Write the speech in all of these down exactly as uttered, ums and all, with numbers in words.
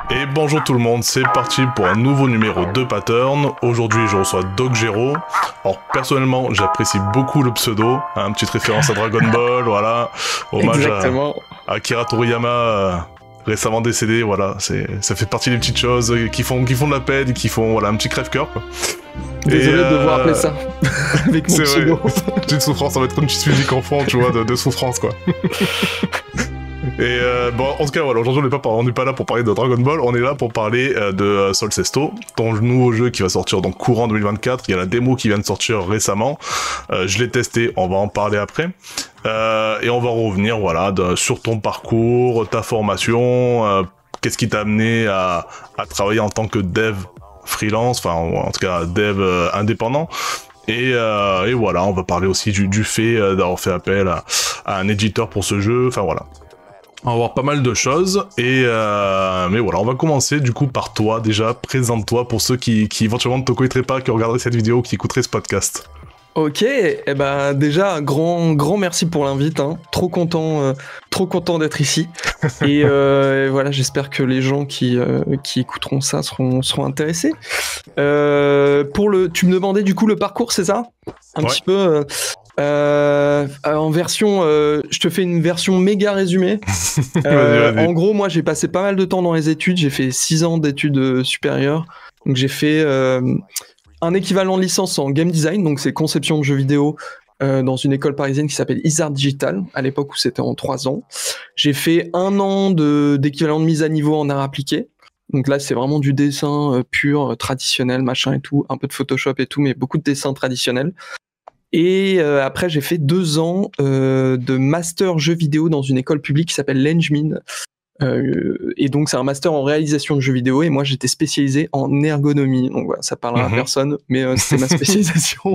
Et bonjour tout le monde, c'est parti pour un nouveau numéro de Pattern. Aujourd'hui je reçois Doggero. Alors personnellement j'apprécie beaucoup le pseudo, hein, une petite référence à Dragon Ball, voilà. Hommage à, à Akira Toriyama, euh, récemment décédé, voilà. C'est, ça fait partie des petites choses qui font, qui font de la peine, qui font voilà, un petit crève-cœur, quoi. Désolé Et de euh... devoir appeler ça avec mon pseudo. Petite souffrance, ça va être comme une petite musique en fond, tu vois, de, de souffrance, quoi. Et euh, bon, en tout cas, voilà, aujourd'hui on n'est pas, on n'est pas là pour parler de Dragon Ball, on est là pour parler euh, de euh, Solcesto, ton nouveau jeu qui va sortir donc courant deux mille vingt-quatre. Il y a la démo qui vient de sortir récemment. Euh, je l'ai testé, on va en parler après. Euh, et on va revenir, voilà, de, sur ton parcours, ta formation, euh, qu'est-ce qui t'a amené à, à travailler en tant que dev freelance, enfin en tout cas dev euh, indépendant. Et, euh, et voilà, on va parler aussi du, du fait euh, d'avoir fait appel à, à un éditeur pour ce jeu, enfin voilà. On va voir pas mal de choses, et euh, mais voilà, on va commencer du coup par toi, déjà, présente-toi pour ceux qui, qui éventuellement ne te connaîtraient pas, qui regarderaient cette vidéo ou qui écouteraient ce podcast. Ok, et eh ben déjà, un grand, grand merci pour l'invite, hein. Trop content, euh, trop content d'être ici, et, euh, et voilà, j'espère que les gens qui, euh, qui écouteront ça seront, seront intéressés. Euh, pour le, tu me demandais du coup le parcours, c'est ça? Un ouais. petit peu... Euh, Euh, en version, euh, je te fais une version méga résumée. Euh, vas-y, vas-y. En gros, moi, j'ai passé pas mal de temps dans les études. J'ai fait six ans d'études supérieures. Donc, j'ai fait euh, un équivalent de licence en game design. Donc, c'est conception de jeux vidéo euh, dans une école parisienne qui s'appelle Isart Digital. À l'époque où c'était en trois ans. J'ai fait un an de, d'équivalent de mise à niveau en art appliqué. Donc là, c'est vraiment du dessin euh, pur, euh, traditionnel, machin et tout. Un peu de Photoshop et tout, mais beaucoup de dessins traditionnels. Et euh, après, j'ai fait deux ans euh, de master jeux vidéo dans une école publique qui s'appelle l'Engmin. Euh, et donc, c'est un master en réalisation de jeux vidéo. Et moi, j'étais spécialisé en ergonomie. Donc, voilà, ça parlera mm-hmm. à personne, mais euh, c'était ma spécialisation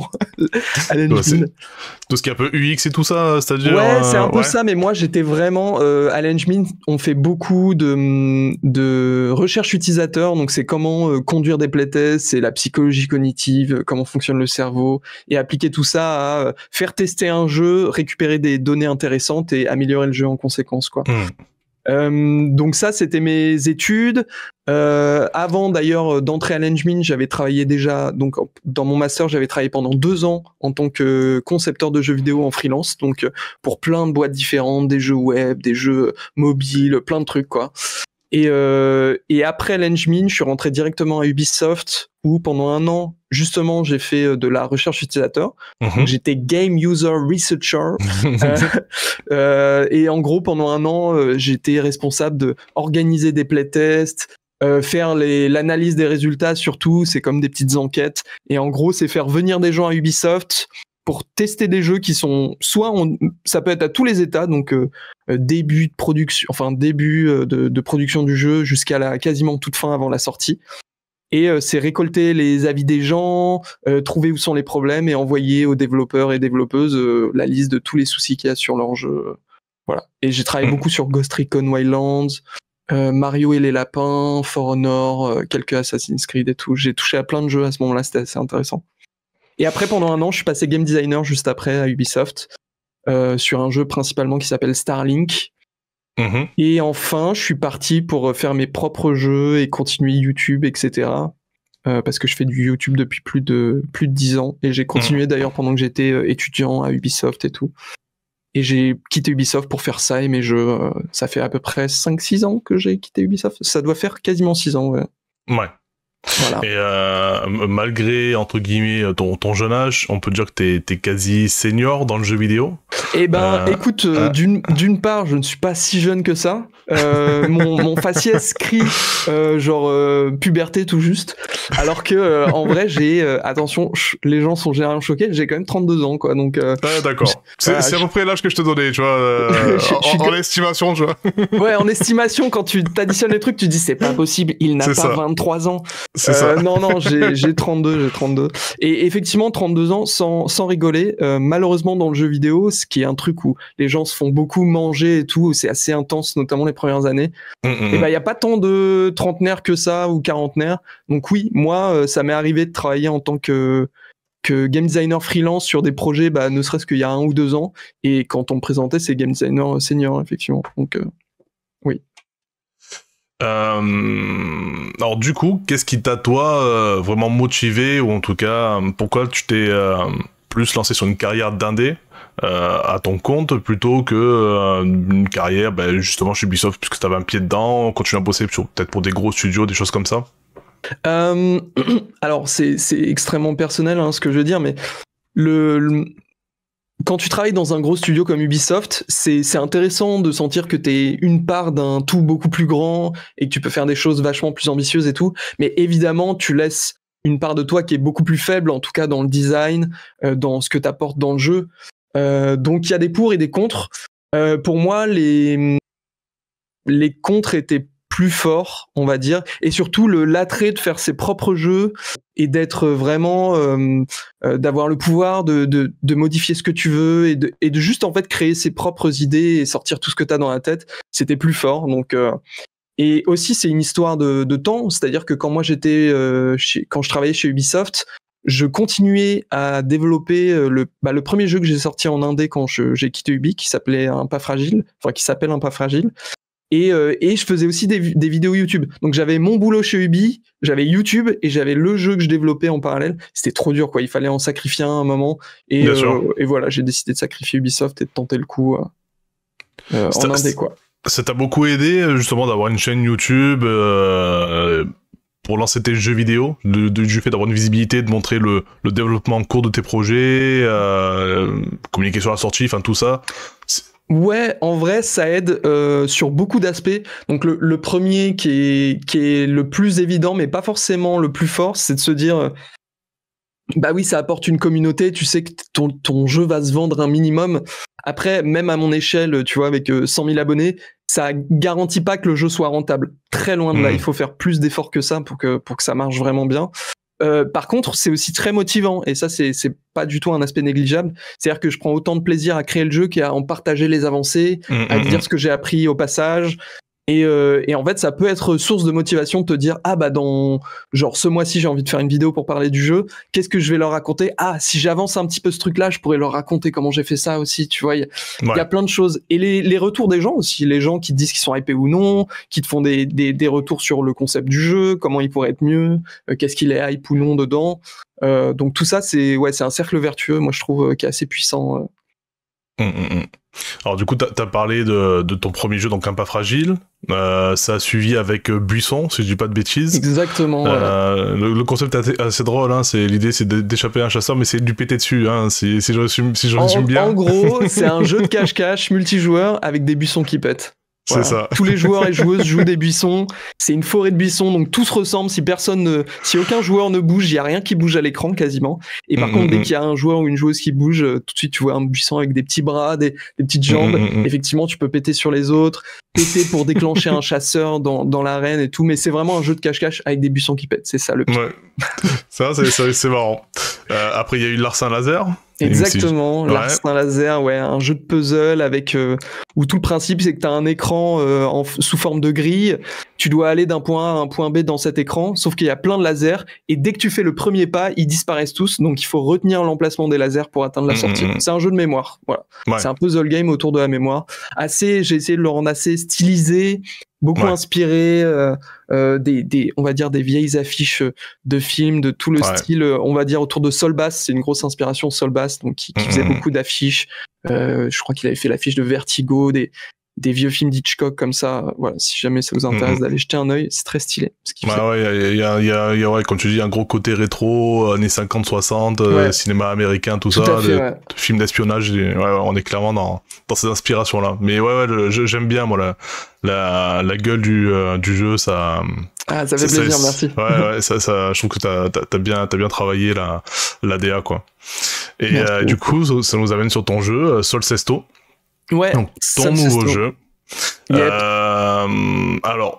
à l'Engmin. Tout ce qui est un peu U X et tout ça, c'est-à-dire... Ouais, c'est un peu ouais. ça, mais moi, j'étais vraiment... Euh, à l'Engmin, on fait beaucoup de, de recherche utilisateur. Donc, c'est comment euh, conduire des playtests, c'est la psychologie cognitive, comment fonctionne le cerveau, et appliquer tout ça à euh, faire tester un jeu, récupérer des données intéressantes et améliorer le jeu en conséquence, quoi. Mm. Euh, donc ça, c'était mes études. Euh, avant d'ailleurs d'entrer à l'Engmin, j'avais travaillé déjà, donc dans mon master, j'avais travaillé pendant deux ans en tant que concepteur de jeux vidéo en freelance, donc pour plein de boîtes différentes, des jeux web, des jeux mobiles, plein de trucs, quoi. Et, euh, et après l'Engmin, je suis rentré directement à Ubisoft où pendant un an, justement, j'ai fait de la recherche utilisateur. Mm-hmm. Donc, j'étais Game User Researcher. euh, euh, et en gros, pendant un an, euh, j'étais responsable de organiser des playtests, euh, faire les, l'analyse des résultats surtout. C'est comme des petites enquêtes. Et en gros, c'est faire venir des gens à Ubisoft pour tester des jeux qui sont soit on, ça peut être à tous les états, donc euh, début de production, enfin début de, de production du jeu jusqu'à la quasiment toute fin avant la sortie. Et euh, c'est récolter les avis des gens, euh, trouver où sont les problèmes et envoyer aux développeurs et développeuses euh, la liste de tous les soucis qu'il y a sur leur jeu. Voilà. Et j'ai travaillé mmh. beaucoup sur Ghost Recon Wildlands, euh, Mario et les lapins, For Honor, euh, quelques Assassin's Creed et tout. J'ai touché à plein de jeux à ce moment-là, c'était assez intéressant. Et après, pendant un an, je suis passé game designer juste après à Ubisoft, euh, sur un jeu principalement qui s'appelle Starlink. Mmh. Et enfin, je suis parti pour faire mes propres jeux et continuer YouTube, et cetera. Euh, parce que je fais du YouTube depuis plus de, plus de dix ans. Et j'ai continué mmh. d'ailleurs pendant que j'étais étudiant à Ubisoft et tout. Et j'ai quitté Ubisoft pour faire ça et mes jeux. Euh, ça fait à peu près cinq six ans que j'ai quitté Ubisoft. Ça doit faire quasiment six ans, ouais. Ouais. Voilà. Et euh, malgré, entre guillemets, ton, ton jeune âge, on peut dire que t'es, t'es quasi senior dans le jeu vidéo. Eh ben, euh, écoute, euh, euh... d'une, d'une part, je ne suis pas si jeune que ça. Euh, mon, mon faciès crie euh, genre euh, puberté tout juste. Alors que, euh, en vrai, j'ai... Euh, attention, ch- les gens sont généralement choqués, j'ai quand même trente-deux ans, quoi. Donc, euh, ah, d'accord. C'est, voilà, c'est à peu près l'âge que je te donnais, tu vois. Euh, je, je en, en estimation, tu vois. Ouais, en estimation, quand tu t'additionnes les trucs, tu dis c'est pas possible, il n'a c'est pas ça. vingt-trois ans. C'est euh, ça. Non, non, j'ai, j'ai trente-deux, j'ai trente-deux. Et effectivement, trente-deux ans, sans, sans rigoler, euh, malheureusement, dans le jeu vidéo, ce qui est un truc où les gens se font beaucoup manger et tout, c'est assez intense, notamment les premières années, mmh, et ben, il n'y a pas tant de trentenaires que ça, ou quarantenaires. Donc oui, moi, ça m'est arrivé de travailler en tant que, que game designer freelance sur des projets, bah, ne serait-ce qu'il y a un ou deux ans, et quand on me présentait, c'est game designer senior, effectivement. Donc, euh, oui. Euh, alors du coup, qu'est-ce qui t'a toi euh, vraiment motivé, ou en tout cas, pourquoi tu t'es euh, plus lancé sur une carrière d'indé euh, à ton compte plutôt que euh, une carrière ben, justement chez Ubisoft, puisque t'avais un pied dedans, continuer à bosser sur, peut-être pour des gros studios, des choses comme ça? Euh, alors c'est c'est extrêmement personnel hein, ce que je veux dire, mais le, le quand tu travailles dans un gros studio comme Ubisoft, c'est c'est intéressant de sentir que t'es une part d'un tout beaucoup plus grand et que tu peux faire des choses vachement plus ambitieuses et tout. Mais évidemment, tu laisses une part de toi qui est beaucoup plus faible, en tout cas dans le design, euh, dans ce que t'apportes dans le jeu. Euh, donc il y a des pour et des contre. Euh, pour moi, les les contres étaient plus forts, on va dire, et surtout le l'attrait de faire ses propres jeux et d'être vraiment euh, euh, d'avoir le pouvoir de, de de modifier ce que tu veux et de et de juste en fait créer ses propres idées et sortir tout ce que t'as dans la tête, c'était plus fort. Donc euh, et aussi c'est une histoire de de temps, c'est-à-dire que quand moi j'étais euh, chez, quand je travaillais chez Ubisoft, je continuais à développer le bah, le premier jeu que j'ai sorti en indé quand je, j'ai quitté Ubi, qui s'appelait Un Pas Fragile, enfin qui s'appelle Un Pas Fragile. Et, euh, et je faisais aussi des, des vidéos YouTube. Donc j'avais mon boulot chez Ubi, j'avais YouTube et j'avais le jeu que je développais en parallèle. C'était trop dur, quoi. Il fallait en sacrifier un, un moment. Et, euh, et voilà, j'ai décidé de sacrifier Ubisoft et de tenter le coup euh, en indé, quoi. Ça t'a beaucoup aidé, justement, d'avoir une chaîne YouTube euh, pour lancer tes jeux vidéo, de, de, du fait d'avoir une visibilité, de montrer le, le développement en cours de tes projets, euh, communiquer sur la sortie, enfin tout ça. Ouais, en vrai, ça aide euh, sur beaucoup d'aspects. Donc le, le premier qui est, qui est le plus évident, mais pas forcément le plus fort, c'est de se dire, euh, bah oui, ça apporte une communauté, tu sais que ton, ton jeu va se vendre un minimum. Après, même à mon échelle, tu vois, avec euh, cent mille abonnés, ça garantit pas que le jeu soit rentable. Très loin de là, mmh. Il faut faire plus d'efforts que ça pour que, pour que ça marche vraiment bien. Euh, par contre, c'est aussi très motivant, et ça, c'est, c'est pas du tout un aspect négligeable. C'est-à-dire que je prends autant de plaisir à créer le jeu qu'à en partager les avancées, mmh, à mmh. dire ce que j'ai appris au passage. Et, euh, et en fait, ça peut être source de motivation de te dire, ah bah dans genre ce mois-ci, j'ai envie de faire une vidéo pour parler du jeu. Qu'est-ce que je vais leur raconter? Ah, si j'avance un petit peu ce truc-là, je pourrais leur raconter comment j'ai fait ça aussi. Tu vois, il y, ouais. y a plein de choses. Et les, les retours des gens aussi, les gens qui te disent qu'ils sont hypés ou non, qui te font des, des, des retours sur le concept du jeu, comment il pourrait être mieux, euh, qu'est-ce qu'il est hype ou non dedans. Euh, donc tout ça, c'est ouais, c'est un cercle vertueux, moi je trouve, euh, qui est assez puissant. Euh. Mmh, mmh. Alors du coup, t'as, t'as parlé de, de ton premier jeu, donc Un Pas Fragile. Euh, ça a suivi avec euh, Buisson, si je dis pas de bêtises. Exactement. Euh, ouais. le, le concept est assez, assez drôle. Hein. C'est l'idée, c'est d'échapper à un chasseur, mais c'est de lui péter dessus. Hein. Si, si je résume, si je résume bien. En gros, c'est un jeu de cache-cache multijoueur avec des buissons qui pètent. Voilà. C'est ça. Tous les joueurs et joueuses jouent des buissons. C'est une forêt de buissons, donc tout se ressemble. Si personne, ne... si aucun joueur ne bouge, il y a rien qui bouge à l'écran quasiment. Et par mmh, contre, mmh. dès qu'il y a un joueur ou une joueuse qui bouge, tout de suite tu vois un buisson avec des petits bras, des, des petites jambes. Mmh. Effectivement, tu peux péter sur les autres, péter pour déclencher un chasseur dans dans l'arène et tout. Mais c'est vraiment un jeu de cache-cache avec des buissons qui pètent. C'est ça le pire. Ouais. Ça, c'est, c'est, c'est marrant. Euh, après, il y a eu Larcin Laser. Exactement, ouais. Larcin Laser, ouais, un jeu de puzzle avec euh, où tout le principe c'est que tu as un écran euh, en, sous forme de grille, tu dois aller d'un point A à un point B dans cet écran, sauf qu'il y a plein de lasers et dès que tu fais le premier pas, ils disparaissent tous, donc il faut retenir l'emplacement des lasers pour atteindre la sortie. Mmh. C'est un jeu de mémoire, voilà. Ouais. C'est un puzzle game autour de la mémoire. Assez, j'ai essayé de le rendre assez stylisé, beaucoup ouais. inspiré euh, euh, des, des, on va dire des vieilles affiches de films, de tout le ouais. style, on va dire autour de Saul Bass, c'est une grosse inspiration Saul Bass, donc qui, qui mmh. faisait beaucoup d'affiches. Euh, je crois qu'il avait fait l'affiche de Vertigo, des des vieux films d'Hitchcock comme ça. Voilà, si jamais ça vous intéresse mmh. d'aller jeter un œil, c'est très stylé. Ce qu'il bah fait. Ouais, il y a, y a, y a, ouais, comme tu dis, un gros côté rétro, années cinquante soixante, ouais. euh, cinéma américain, tout, tout ça, fait, de, ouais. de films d'espionnage. Et, ouais, on est clairement dans, dans ces inspirations-là. Mais ouais, ouais, le, j'aime bien, moi, la, la, la gueule du, euh, du jeu, ça. Ah, ça fait ça, plaisir, ça, merci. Ouais, ouais, ça, ça, je trouve que t'as, t'as, t'as bien, t'as bien travaillé la, la D A, quoi. Et euh, du coup, ça, ça nous amène sur ton jeu, Solcesto. Ouais. Donc, ton nouveau jeu. Yep. Euh, alors,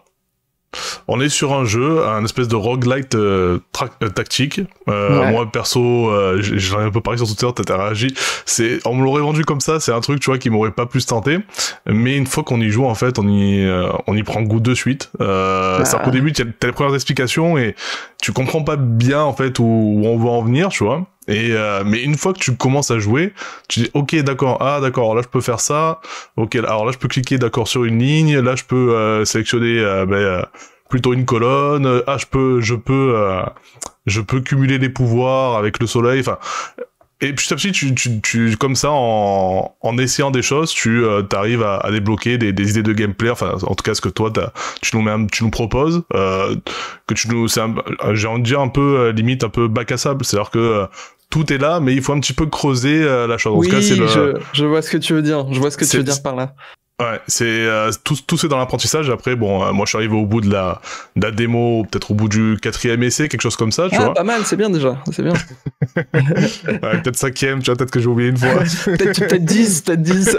on est sur un jeu, un espèce de roguelite euh, tra- euh, tactique. Euh, ouais. Moi, perso, euh, j'en ai un peu parlé sur Twitter, t'as réagi. C'est, on me l'aurait vendu comme ça, c'est un truc, tu vois, qui m'aurait pas plus tenté. Mais une fois qu'on y joue, en fait, on y, euh, on y prend goût de suite. Euh, ah. C'est-à-dire qu'au début, t'as les premières explications et tu comprends pas bien, en fait, où, où on veut en venir, tu vois. Et euh, mais une fois que tu commences à jouer, tu dis ok d'accord, ah d'accord, là je peux faire ça, ok alors là je peux cliquer d'accord sur une ligne, là je peux euh, sélectionner euh, ben, euh, plutôt une colonne, ah je peux je peux euh, je peux cumuler les pouvoirs avec le soleil, enfin et petit à petit tu tu tu comme ça en en essayant des choses, tu euh, t'arrives à, à débloquer des, des idées de gameplay, enfin en tout cas ce que toi t'as, tu nous mets un, tu nous proposes euh, que tu nous c'est un, j'ai envie de dire un peu euh, limite un peu bac à sable, c'est-à-dire que euh, tout est là, mais il faut un petit peu creuser euh, la chose. En oui, tout cas, c'est le... je, je vois ce que tu veux dire. Je vois ce que tu veux dire par là. Ouais, c'est euh, tout, tout c'est dans l'apprentissage. Après, bon, euh, moi je suis arrivé au bout de la, de la démo, peut-être au bout du quatrième essai, quelque chose comme ça, tu ah, vois. Pas mal, c'est bien déjà, c'est bien. Ouais, peut-être cinquième, tu vois, peut-être que j'ai oublié une fois. peut-être peut-être dix, peut-être dix.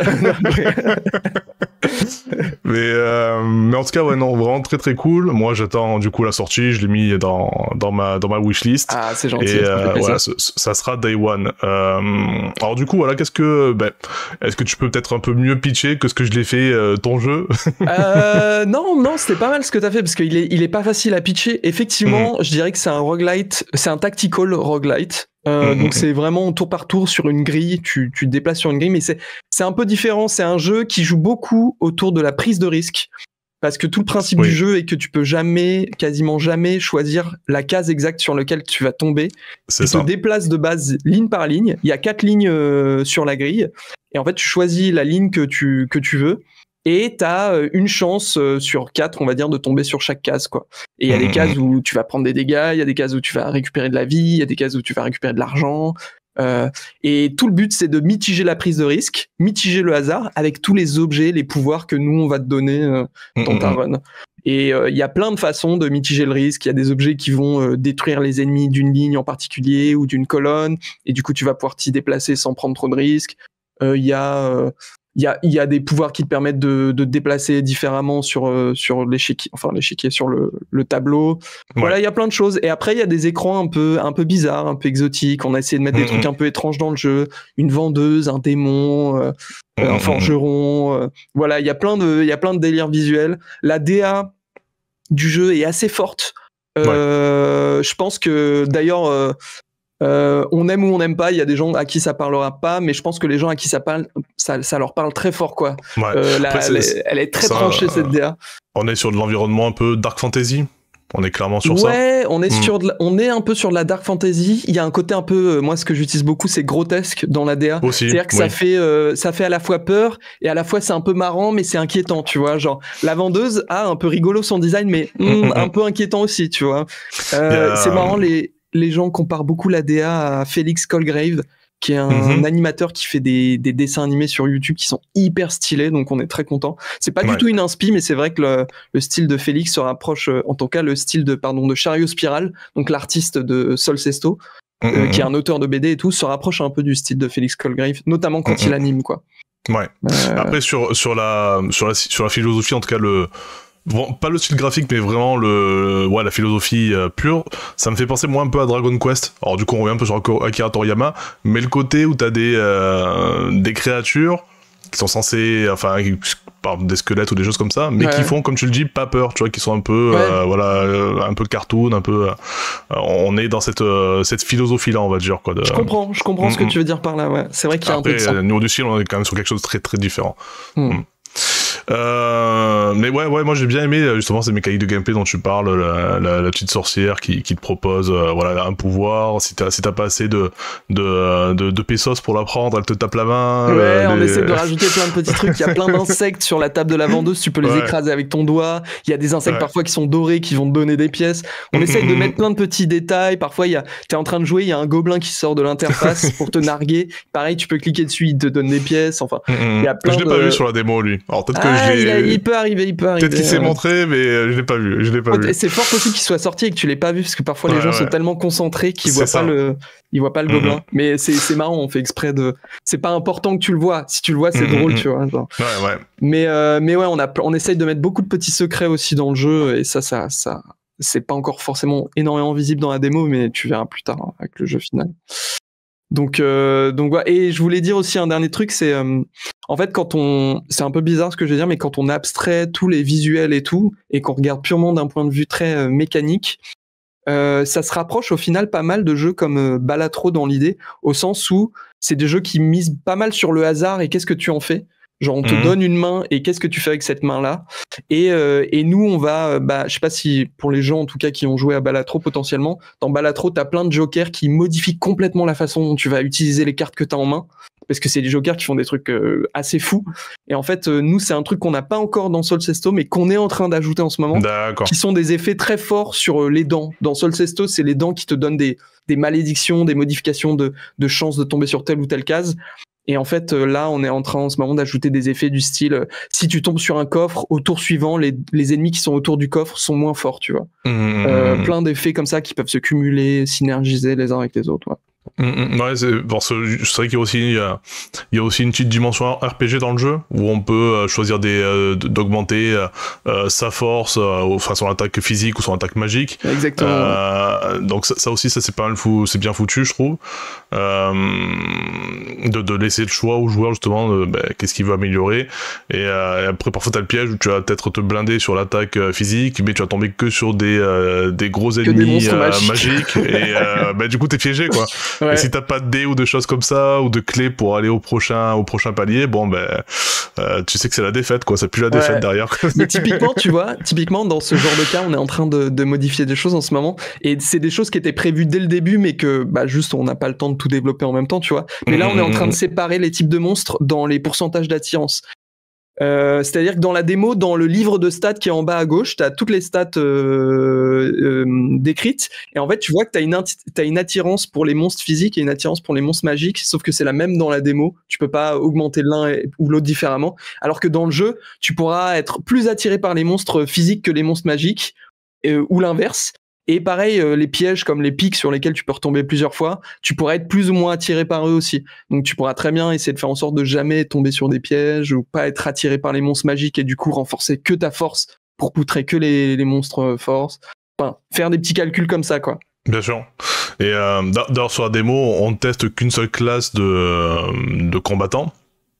mais, euh, mais en tout cas, ouais, non, vraiment très très cool. Moi, j'attends du coup la sortie, je l'ai mis dans, dans ma, dans ma wishlist. Ah, c'est gentil. Et euh, voilà, ça. ça sera Day One. Euh, alors du coup, voilà, qu'est-ce que, ben, est-ce que tu peux peut-être un peu mieux pitcher que ce que je l'ai fait euh, ton jeu? euh, Non, non, c'était pas mal ce que t'as fait parce qu'il est, il est pas facile à pitcher. Effectivement, mmh. je dirais que c'est un roguelite, c'est un tactical roguelite. Euh, mmh. Donc c'est vraiment tour par tour sur une grille, tu, tu te déplaces sur une grille, mais c'est, c'est un peu différent. C'est un jeu qui joue beaucoup autour de la prise de risque. Parce que tout le principe oui. du jeu est que tu peux jamais, quasiment jamais choisir la case exacte sur laquelle tu vas tomber. C'est tu ça. te déplaces de base ligne par ligne. Il y a quatre lignes euh, sur la grille. Et en fait, tu choisis la ligne que tu, que tu veux. Et tu as une chance euh, sur quatre, on va dire, de tomber sur chaque case, quoi. Et il y a mmh. des cases où tu vas prendre des dégâts, il y a des cases où tu vas récupérer de la vie, il y a des cases où tu vas récupérer de l'argent. Euh, et tout le but, c'est de mitiger la prise de risque, mitiger le hasard avec tous les objets, les pouvoirs que nous, on va te donner euh, dans mmh. ta run. Et il euh, y a plein de façons de mitiger le risque. Il y a des objets qui vont euh, détruire les ennemis d'une ligne en particulier ou d'une colonne. Et du coup, tu vas pouvoir t'y déplacer sans prendre trop de risques. Il euh, y a... Euh, Il y a, il y a des pouvoirs qui te permettent de, de te déplacer différemment sur, euh, sur l'échiquier, enfin l'échiquier sur le, le tableau. Ouais. Voilà, il y a plein de choses. Et après, il y a des écrans un peu, un peu bizarres, un peu exotiques. On a essayé de mettre mmh. des trucs un peu étranges dans le jeu. Une vendeuse, un démon, euh, mmh. un forgeron. Euh, voilà, il y a plein de, il y a plein de délires visuels. La D A du jeu est assez forte. Euh, ouais. Je pense que d'ailleurs, euh, Euh, on aime ou on n'aime pas, il y a des gens à qui ça parlera pas, mais je pense que les gens à qui ça parle, ça, ça leur parle très fort, quoi. Ouais. Euh, la, Après, elle, est, elle est très ça, tranchée, cette D A. On est sur de l'environnement un peu dark fantasy. On est clairement sur ouais, ça. Ouais, on est mmh. sur de la, on est un peu sur de la dark fantasy. Il y a un côté un peu, euh, moi, ce que j'utilise beaucoup, c'est grotesque dans la D A. Aussi, C'est-à-dire que oui. ça fait, euh, ça fait à la fois peur et à la fois c'est un peu marrant, mais c'est inquiétant, tu vois. Genre, la vendeuse a un peu rigolo son design, mais mmh, mmh. un peu inquiétant aussi, tu vois. Euh, yeah. C'est marrant, les les gens comparent beaucoup la D A à Félix Colgrave, qui est un mm-hmm. animateur qui fait des, des dessins animés sur YouTube qui sont hyper stylés, donc on est très content. C'est pas ouais. du tout une inspi, mais c'est vrai que le, le style de Félix se rapproche, en tout cas le style de, pardon, de Chariot Spiral, donc l'artiste de Sol Sesto, mm-hmm. euh, qui est un auteur de B D et tout, se rapproche un peu du style de Félix Colgrave, notamment quand mm-hmm. il anime, quoi. Ouais. Euh... Après, sur, sur, la, sur, la, sur la philosophie, en tout cas, le... Bon, pas le style graphique, mais vraiment le, ouais, la philosophie euh, pure. Ça me fait penser moi un peu à Dragon Quest. Alors du coup, on revient un peu sur Akira Toriyama, mais le côté où t'as des euh, des créatures qui sont censées, enfin, par des squelettes ou des choses comme ça, mais ouais. qui font, comme tu le dis, pas peur. Tu vois, qui sont un peu, ouais. euh, voilà, euh, un peu cartoon, un peu. Euh, on est dans cette euh, cette philosophie là, on va dire quoi. De... Je comprends, je comprends mm-hmm. ce que tu veux dire par là. Ouais, c'est vrai qu'il y a Après, un peu de ça. Au niveau du style, on est quand même sur quelque chose de très très différent. Mm. Mm. Euh, mais ouais, ouais, moi j'ai bien aimé justement ces mécaniques de gameplay dont tu parles, la, la, la petite sorcière qui, qui te propose, euh, voilà, un pouvoir. Si t'as, si t'as pas assez de de, de, de pesos pour la prendre, elle te tape la main. Ouais, euh, on les... essaie de rajouter plein de petits trucs. Il y a plein d'insectes sur la table de la vendeuse, tu peux les ouais. écraser avec ton doigt. Il y a des insectes ouais. parfois qui sont dorés, qui vont te donner des pièces. On mm-hmm. essaie de mettre plein de petits détails. Parfois, il y a, t'es en train de jouer, il y a un gobelin qui sort de l'interface pour te narguer. Pareil, tu peux cliquer dessus, il te donne des pièces. Enfin, mm-hmm. il y a plein je l'ai de... pas vu sur la démo lui. Alors peut-être que ah, je l'ai. Il, a, il peut arriver, il peut arriver. Peut-être qu'il s'est montré, mais je l'ai pas vu. Je l'ai pas vu. C'est fort possible qu'il soit sorti et que tu l'aies pas vu, parce que parfois ouais, les gens ouais. sont tellement concentrés qu'ils voient pas le, ils voient pas le mm-hmm. gobelin. Mais c'est, c'est marrant, on fait exprès de. C'est pas important que tu le vois. Si tu le vois, c'est mm-hmm. drôle, tu vois. Genre. Ouais, ouais. Mais, euh, mais ouais, on a, on essaye de mettre beaucoup de petits secrets aussi dans le jeu, et ça, ça, ça, c'est pas encore forcément énormément visible dans la démo, mais tu verras plus tard hein, avec le jeu final. Donc, euh, donc ouais. Et je voulais dire aussi un dernier truc, c'est euh, en fait quand on, c'est un peu bizarre ce que je vais dire, mais quand on abstrait tous les visuels et tout, et qu'on regarde purement d'un point de vue très euh, mécanique, euh, ça se rapproche au final pas mal de jeux comme euh, Balatro dans l'idée, au sens où c'est des jeux qui misent pas mal sur le hasard et qu'est-ce que tu en fais. Genre on te mmh. donne une main et qu'est-ce que tu fais avec cette main-là. Et, euh, et nous on va, bah, je sais pas si pour les gens en tout cas qui ont joué à Balatro potentiellement, dans Balatro t'as plein de jokers qui modifient complètement la façon dont tu vas utiliser les cartes que t'as en main. Parce que c'est des jokers qui font des trucs euh, assez fous. Et en fait, euh, nous, c'est un truc qu'on n'a pas encore dans Solcesto, mais qu'on est en train d'ajouter en ce moment. D'accord. Qui sont des effets très forts sur euh, les dents. Dans Solcesto, c'est les dents qui te donnent des, des malédictions, des modifications de, de chances de tomber sur telle ou telle case. Et en fait, euh, là, on est en train en ce moment d'ajouter des effets du style euh, si tu tombes sur un coffre, au tour suivant, les, les ennemis qui sont autour du coffre sont moins forts, tu vois. Mmh. Euh, plein d'effets comme ça qui peuvent se cumuler, synergiser les uns avec les autres, ouais. Mmh, ouais, c'est, bon, c'est, c'est vrai qu'il y a aussi, il y a, il y a aussi une petite dimension R P G dans le jeu où on peut euh, choisir des, euh, d'augmenter euh, euh, sa force, euh, enfin son attaque physique ou son attaque magique. Exactement. Euh, donc ça, ça aussi, ça c'est pas mal fou, c'est bien foutu, je trouve. Euh, de, de laisser le choix au joueur justement, de, bah, qu'est-ce qu'il veut améliorer. Et, euh, et après, parfois t'as le piège où tu vas peut-être te blinder sur l'attaque euh, physique, mais tu vas tomber que sur des, euh, des gros ennemis des euh, magiques. magiques. Et euh, bah, du coup, t'es piégé, quoi. Ouais. Et si t'as pas de dés ou de choses comme ça, ou de clés pour aller au prochain, au prochain palier, bon ben, euh, tu sais que c'est la défaite, quoi. C'est plus la défaite ouais. derrière. Mais typiquement, tu vois, typiquement dans ce genre de cas, on est en train de, de modifier des choses en ce moment, et c'est des choses qui étaient prévues dès le début, mais que bah juste on n'a pas le temps de tout développer en même temps, tu vois. Mais là, on est en train de séparer les types de monstres dans les pourcentages d'attirance. Euh, c'est-à-dire que dans la démo, dans le livre de stats qui est en bas à gauche, t'as toutes les stats euh, euh, décrites, et en fait tu vois que t'as une, atti- t'as une attirance pour les monstres physiques et une attirance pour les monstres magiques, sauf que c'est la même dans la démo, tu peux pas augmenter l'un et, ou l'autre différemment, alors que dans le jeu, tu pourras être plus attiré par les monstres physiques que les monstres magiques, euh, ou l'inverse. Et pareil, euh, les pièges comme les pics sur lesquels tu peux retomber plusieurs fois, tu pourras être plus ou moins attiré par eux aussi. Donc tu pourras très bien essayer de faire en sorte de jamais tomber sur des pièges ou pas être attiré par les monstres magiques et du coup renforcer que ta force pour poutrer que les, les monstres force. Enfin, faire des petits calculs comme ça, quoi. Bien sûr. Et euh, d'ailleurs sur la démo, on ne teste qu'une seule classe de, de combattants.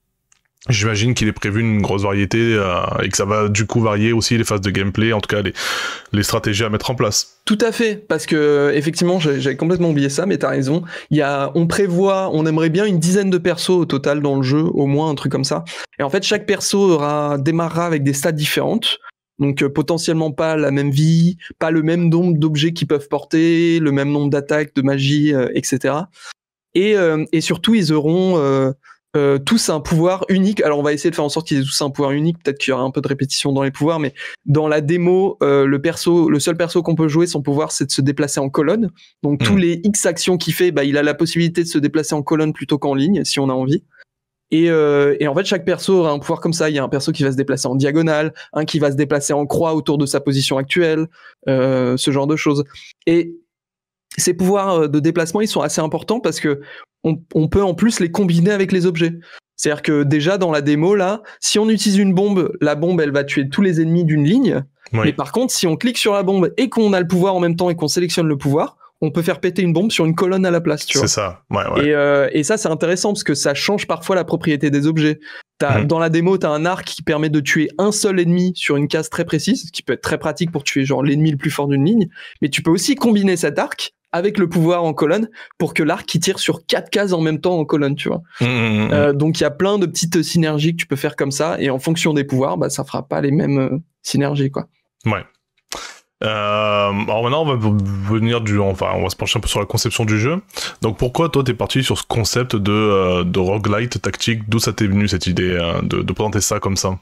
J'imagine qu'il est prévu une grosse variété euh, et que ça va du coup varier aussi les phases de gameplay, en tout cas les, les stratégies à mettre en place. Tout à fait, parce que effectivement j'avais complètement oublié ça, mais t'as raison. Il y a, on prévoit, on aimerait bien une dizaine de persos au total dans le jeu, au moins un truc comme ça. Et en fait chaque perso aura démarrera avec des stats différentes. Donc euh, potentiellement pas la même vie, pas le même nombre d'objets qu'ils peuvent porter, le même nombre d'attaques, de magie, euh, et cetera. Et, euh, et surtout ils auront euh, Euh, tous un pouvoir unique. Alors on va essayer de faire en sorte qu'ils aient tous un pouvoir unique, peut-être qu'il y aura un peu de répétition dans les pouvoirs, mais dans la démo, euh, le perso, le seul perso qu'on peut jouer, son pouvoir c'est de se déplacer en colonne. Donc mmh. tous les X actions qu'il fait, bah, il a la possibilité de se déplacer en colonne plutôt qu'en ligne, si on a envie. Et, euh, et en fait chaque perso aura un pouvoir comme ça. Il y a un perso qui va se déplacer en diagonale, un qui va se déplacer en croix autour de sa position actuelle, euh, ce genre de choses. Et ces pouvoirs de déplacement, ils sont assez importants parce que on, on peut en plus les combiner avec les objets. C'est-à-dire que déjà dans la démo, là, si on utilise une bombe, la bombe, elle va tuer tous les ennemis d'une ligne. Oui. Mais par contre, si on clique sur la bombe et qu'on a le pouvoir en même temps et qu'on sélectionne le pouvoir, on peut faire péter une bombe sur une colonne à la place, tu vois. C'est ça, ouais, ouais. Et, euh, et ça, c'est intéressant parce que ça change parfois la propriété des objets. T'as, mmh. Dans la démo, t'as un arc qui permet de tuer un seul ennemi sur une case très précise, ce qui peut être très pratique pour tuer genre l'ennemi le plus fort d'une ligne. Mais tu peux aussi combiner cet arc avec le pouvoir en colonne pour que l'arc qui tire sur quatre cases en même temps en colonne, tu vois. Mmh, mmh. Euh, donc il y a plein de petites synergies que tu peux faire comme ça, et en fonction des pouvoirs, bah ça fera pas les mêmes euh, synergies, quoi. Ouais. Euh, alors maintenant on va venir du, enfin on va se pencher un peu sur la conception du jeu. Donc pourquoi toi t'es parti sur ce concept de, euh, de roguelite tactique? D'où ça t'est venu cette idée euh, de, de présenter ça comme ça?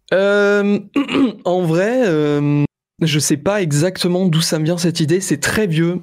euh, En vrai, euh, je sais pas exactement d'où ça me vient cette idée. C'est très vieux.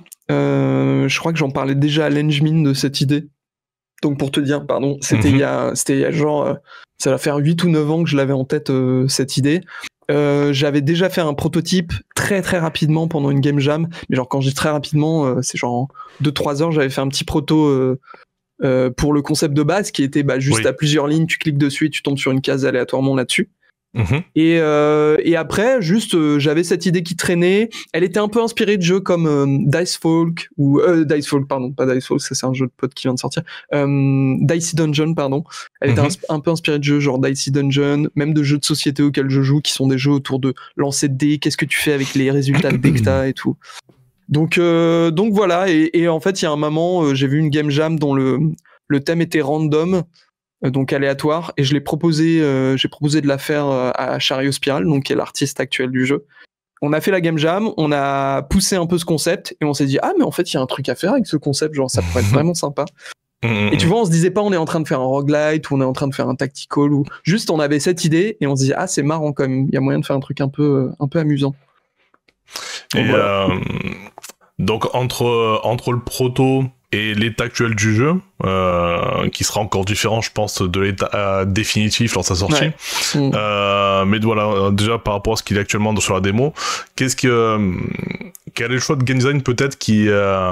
Euh, je crois que j'en parlais déjà à Lenjmin de cette idée. Donc pour te dire, pardon, c'était mm-hmm. il y a, c'était il y a genre, euh, ça va faire huit ou neuf ans que je l'avais en tête euh, cette idée. Euh, j'avais déjà fait un prototype très très rapidement pendant une game jam, mais genre quand je dis très rapidement, euh, c'est genre deux trois heures, j'avais fait un petit proto euh, euh, pour le concept de base qui était bah, juste oui. à plusieurs lignes, tu cliques dessus et tu tombes sur une case aléatoirement là-dessus. Mmh. Et, euh, et après, juste, euh, j'avais cette idée qui traînait. Elle était un peu inspirée de jeux comme euh, Dicefolk ou euh, Dicefolk, pardon, pas Dicefolk, ça c'est un jeu de pote qui vient de sortir. Euh, Dicey Dungeon, pardon. Elle mmh. était un, un peu inspirée de jeux genre Dicey Dungeon, même de jeux de société auxquels je joue, qui sont des jeux autour de lancer de dés. Qu'est-ce que tu fais avec les résultats de dés que t'as et tout. Donc, euh, donc voilà, et, et en fait, il y a un moment, euh, j'ai vu une game jam dont le, le thème était random, euh, donc aléatoire, et je l'ai proposé, euh, j'ai proposé de la faire euh, à Chariot Spiral, donc qui est l'artiste actuel du jeu. On a fait la game jam, on a poussé un peu ce concept, et on s'est dit, ah, mais en fait, il y a un truc à faire avec ce concept, genre, ça pourrait être vraiment sympa. Et tu vois, on se disait pas, on est en train de faire un roguelite, ou on est en train de faire un tactical, ou juste, on avait cette idée, et on se disait, ah, c'est marrant quand même, il y a moyen de faire un truc un peu, un peu amusant. Donc, et voilà. euh, donc entre, entre le proto et l'état actuel du jeu, euh, qui sera encore différent, je pense, de l'état euh, définitif lors de sa sortie. Ouais. Mmh. Euh, mais voilà, déjà par rapport à ce qu'il est actuellement sur la démo, qu'est-ce que euh, quel est le choix de game design peut-être qui euh,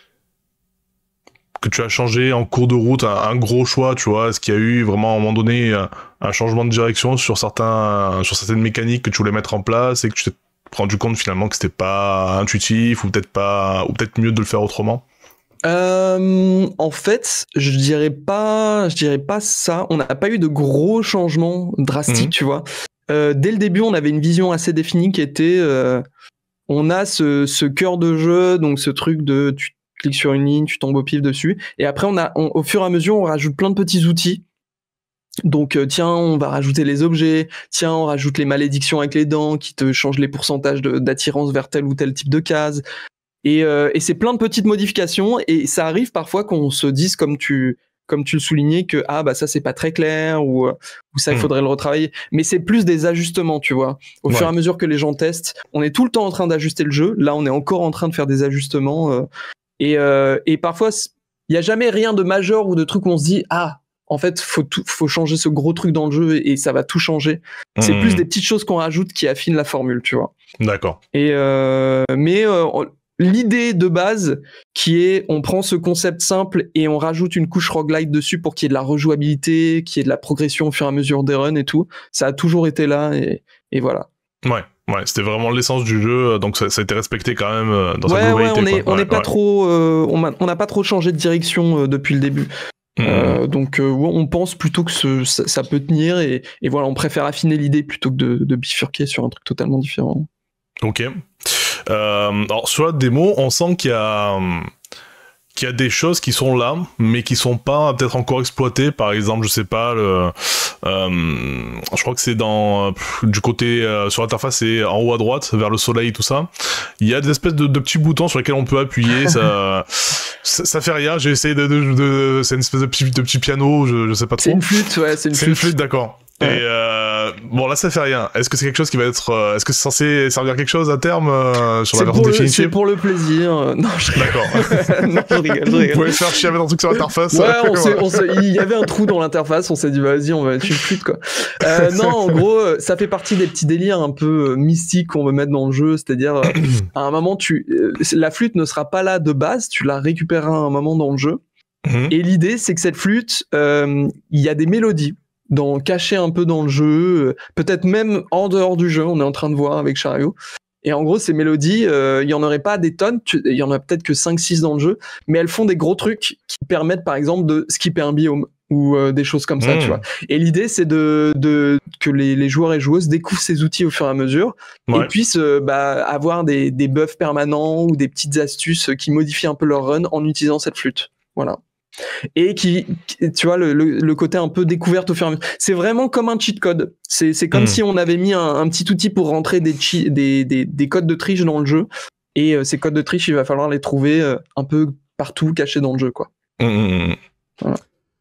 que tu as changé en cours de route, un, un gros choix, tu vois, est-ce qu'il y a eu vraiment à un moment donné un, un changement de direction sur certains sur certaines mécaniques que tu voulais mettre en place et que tu t'es rendu compte finalement que c'était pas intuitif ou peut-être pas ou peut-être mieux de le faire autrement? Euh, en fait, je dirais pas, je dirais pas ça. On n'a pas eu de gros changements drastiques, mmh. tu vois. Euh, dès le début, on avait une vision assez définie qui était, euh, on a ce, ce cœur de jeu, donc ce truc de tu cliques sur une ligne, tu tombes au pif dessus, et après, on a, on, au fur et à mesure, on rajoute plein de petits outils. Donc, euh, tiens, on va rajouter les objets, tiens, on rajoute les malédictions avec les dents qui te changent les pourcentages de, d'attirance vers tel ou tel type de case. Et, euh, et c'est plein de petites modifications, et ça arrive parfois qu'on se dise, comme tu, comme tu le soulignais, que ah bah ça c'est pas très clair, ou, ou ça il faudrait mmh. le retravailler. Mais c'est plus des ajustements, tu vois. Au ouais. fur et à mesure que les gens testent, on est tout le temps en train d'ajuster le jeu. Là, on est encore en train de faire des ajustements. Euh, et, euh, et parfois, il y a jamais rien de majeur ou de truc où on se dit ah en fait faut tout, faut changer ce gros truc dans le jeu et, et ça va tout changer. Mmh. C'est plus des petites choses qu'on rajoute qui affinent la formule, tu vois. D'accord. Et euh, mais euh, l'idée de base qui est on prend ce concept simple et on rajoute une couche roguelite dessus pour qu'il y ait de la rejouabilité, qu'il y ait de la progression au fur et à mesure des runs et tout, ça a toujours été là, et, et voilà. Ouais, ouais, c'était vraiment l'essence du jeu, donc ça, ça a été respecté quand même dans ouais, sa globalité. Ouais, on est, quoi. on n'est ouais, pas ouais. trop, euh, on n'a pas trop changé de direction euh, depuis le début. Mmh. Euh, donc euh, on pense plutôt que ce, ça, ça peut tenir, et, et voilà, on préfère affiner l'idée plutôt que de, de bifurquer sur un truc totalement différent. Ok. Euh, alors sur la démo, on sent qu'il y a qu'il y a des choses qui sont là, mais qui sont pas peut-être encore exploitées. Par exemple, je sais pas, le, euh, je crois que c'est dans du côté euh, sur l'interface, c'est en haut à droite, vers le soleil, tout ça. Il y a des espèces de, de petits boutons sur lesquels on peut appuyer. ça, ça, ça fait rien. J'ai essayé de, de, de, c'est une espèce de petit, de petit piano. Je, je sais pas trop. C'est une flûte, ouais. C'est une c'est flûte. une flûte, d'accord. Ouais. Et euh, bon là ça fait rien. Est-ce que c'est quelque chose qui va être, euh, est-ce que c'est censé servir à quelque chose à terme euh, sur c'est la version le, définitive? C'est pour le plaisir. Non, je rigole. D'accord. non, je rigole, je rigole. Vous pouvez faire chier avec un truc sur l'interface. Ouais, on s'est, on s'est, il y avait un trou dans l'interface. On s'est dit vas-y, on va mettre une flûte quoi. Euh, non, en gros, ça fait partie des petits délires un peu mystiques qu'on veut mettre dans le jeu. C'est-à-dire, euh, à un moment, tu, euh, la flûte ne sera pas là de base. Tu la récupéreras à un moment dans le jeu. Mm-hmm. Et l'idée, c'est que cette flûte, il euh, y a des mélodies. Dans, caché un peu dans le jeu, peut-être même en dehors du jeu, on est en train de voir avec Chariot. Et en gros, ces mélodies, il euh, y en aurait pas des tonnes, il y en a peut-être que cinq six dans le jeu, mais elles font des gros trucs qui permettent par exemple de skipper un biome ou euh, des choses comme ça, mmh. tu vois. Et l'idée, c'est de, de que les, les joueurs et joueuses découvrent ces outils au fur et à mesure, ouais. et puissent euh, bah, avoir des, des buffs permanents ou des petites astuces qui modifient un peu leur run en utilisant cette flûte. Voilà. Et qui, qui, tu vois, le, le, le côté un peu découverte au fur et à mesure. C'est vraiment comme un cheat code. C'est, c'est comme mmh. si on avait mis un, un petit outil pour rentrer des, chi- des, des, des codes de triche dans le jeu. Et euh, ces codes de triche, il va falloir les trouver euh, un peu partout, cachés dans le jeu, quoi. Mmh. Voilà.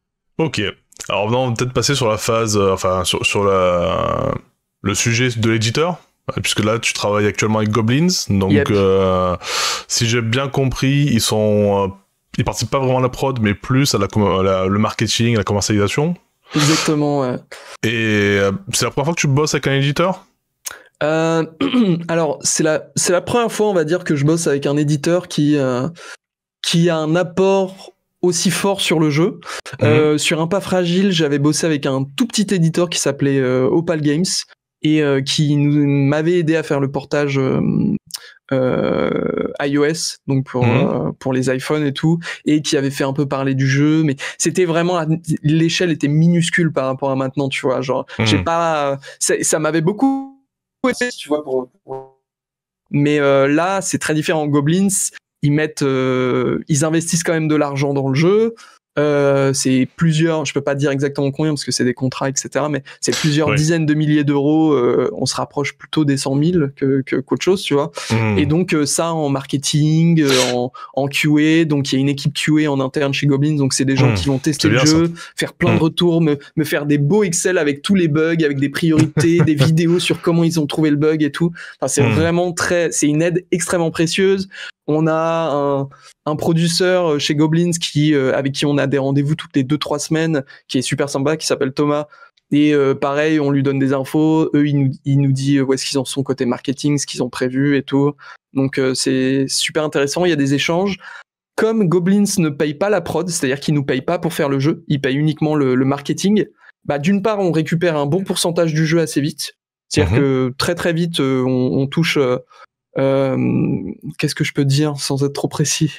Ok. Alors, on va peut-être passer sur la phase, euh, enfin, sur, sur la, le sujet de l'éditeur. Puisque là, tu travailles actuellement avec Goblins. Donc, yep. euh, si j'ai bien compris, ils sont... Euh, ils participent pas vraiment à la prod, mais plus à la, à la, le marketing, à la commercialisation. Exactement, ouais. Et euh, c'est la première fois que tu bosses avec un éditeur ? euh, Alors, c'est la, c'est la première fois, on va dire, que je bosse avec un éditeur qui, euh, qui a un apport aussi fort sur le jeu. Mmh. Euh, sur Un Pas Fragile, j'avais bossé avec un tout petit éditeur qui s'appelait euh, Opal Games, et euh, qui nous, m'avait aidé à faire le portage euh, Euh, iOS, donc pour mmh. euh, pour les iPhones et tout, et qui avait fait un peu parler du jeu, mais c'était vraiment, l'échelle était minuscule par rapport à maintenant, tu vois, genre mmh. j'ai pas, ça, ça m'avait beaucoup aidé, tu vois, pour, pour Mais euh, là, c'est très différent. Goblins, ils mettent, euh, ils investissent quand même de l'argent dans le jeu. Euh, c'est plusieurs, je peux pas dire exactement combien parce que c'est des contrats, et cetera. Mais c'est plusieurs ouais. dizaines de milliers d'euros. Euh, on se rapproche plutôt des cent mille que, que qu'autre chose, tu vois. Mmh. Et donc euh, ça en marketing, euh, en, en Q A. Donc il y a une équipe Q A en interne chez Goblins. Donc c'est des gens mmh. qui vont tester le jeu, ça. faire plein mmh. de retours, me, me faire des beaux Excel avec tous les bugs, avec des priorités, des vidéos sur comment ils ont trouvé le bug et tout. Enfin, c'est mmh. vraiment très, c'est une aide extrêmement précieuse. On a un, un producteur chez Goblins qui, euh, avec qui on a des rendez-vous toutes les deux trois semaines, qui est super sympa, qui s'appelle Thomas. Et euh, pareil, on lui donne des infos. Eux, il nous, il nous dit où est-ce qu'ils en sont côté marketing, ce qu'ils ont prévu et tout. Donc euh, c'est super intéressant. Il y a des échanges. Comme Goblins ne paye pas la prod, c'est-à-dire qu'ils nous payent pas pour faire le jeu, ils payent uniquement le, le marketing. Bah d'une part, on récupère un bon pourcentage du jeu assez vite. C'est-à-dire mmh. que très très vite, euh, on, on touche. Euh, Euh, qu'est-ce que je peux dire sans être trop précis?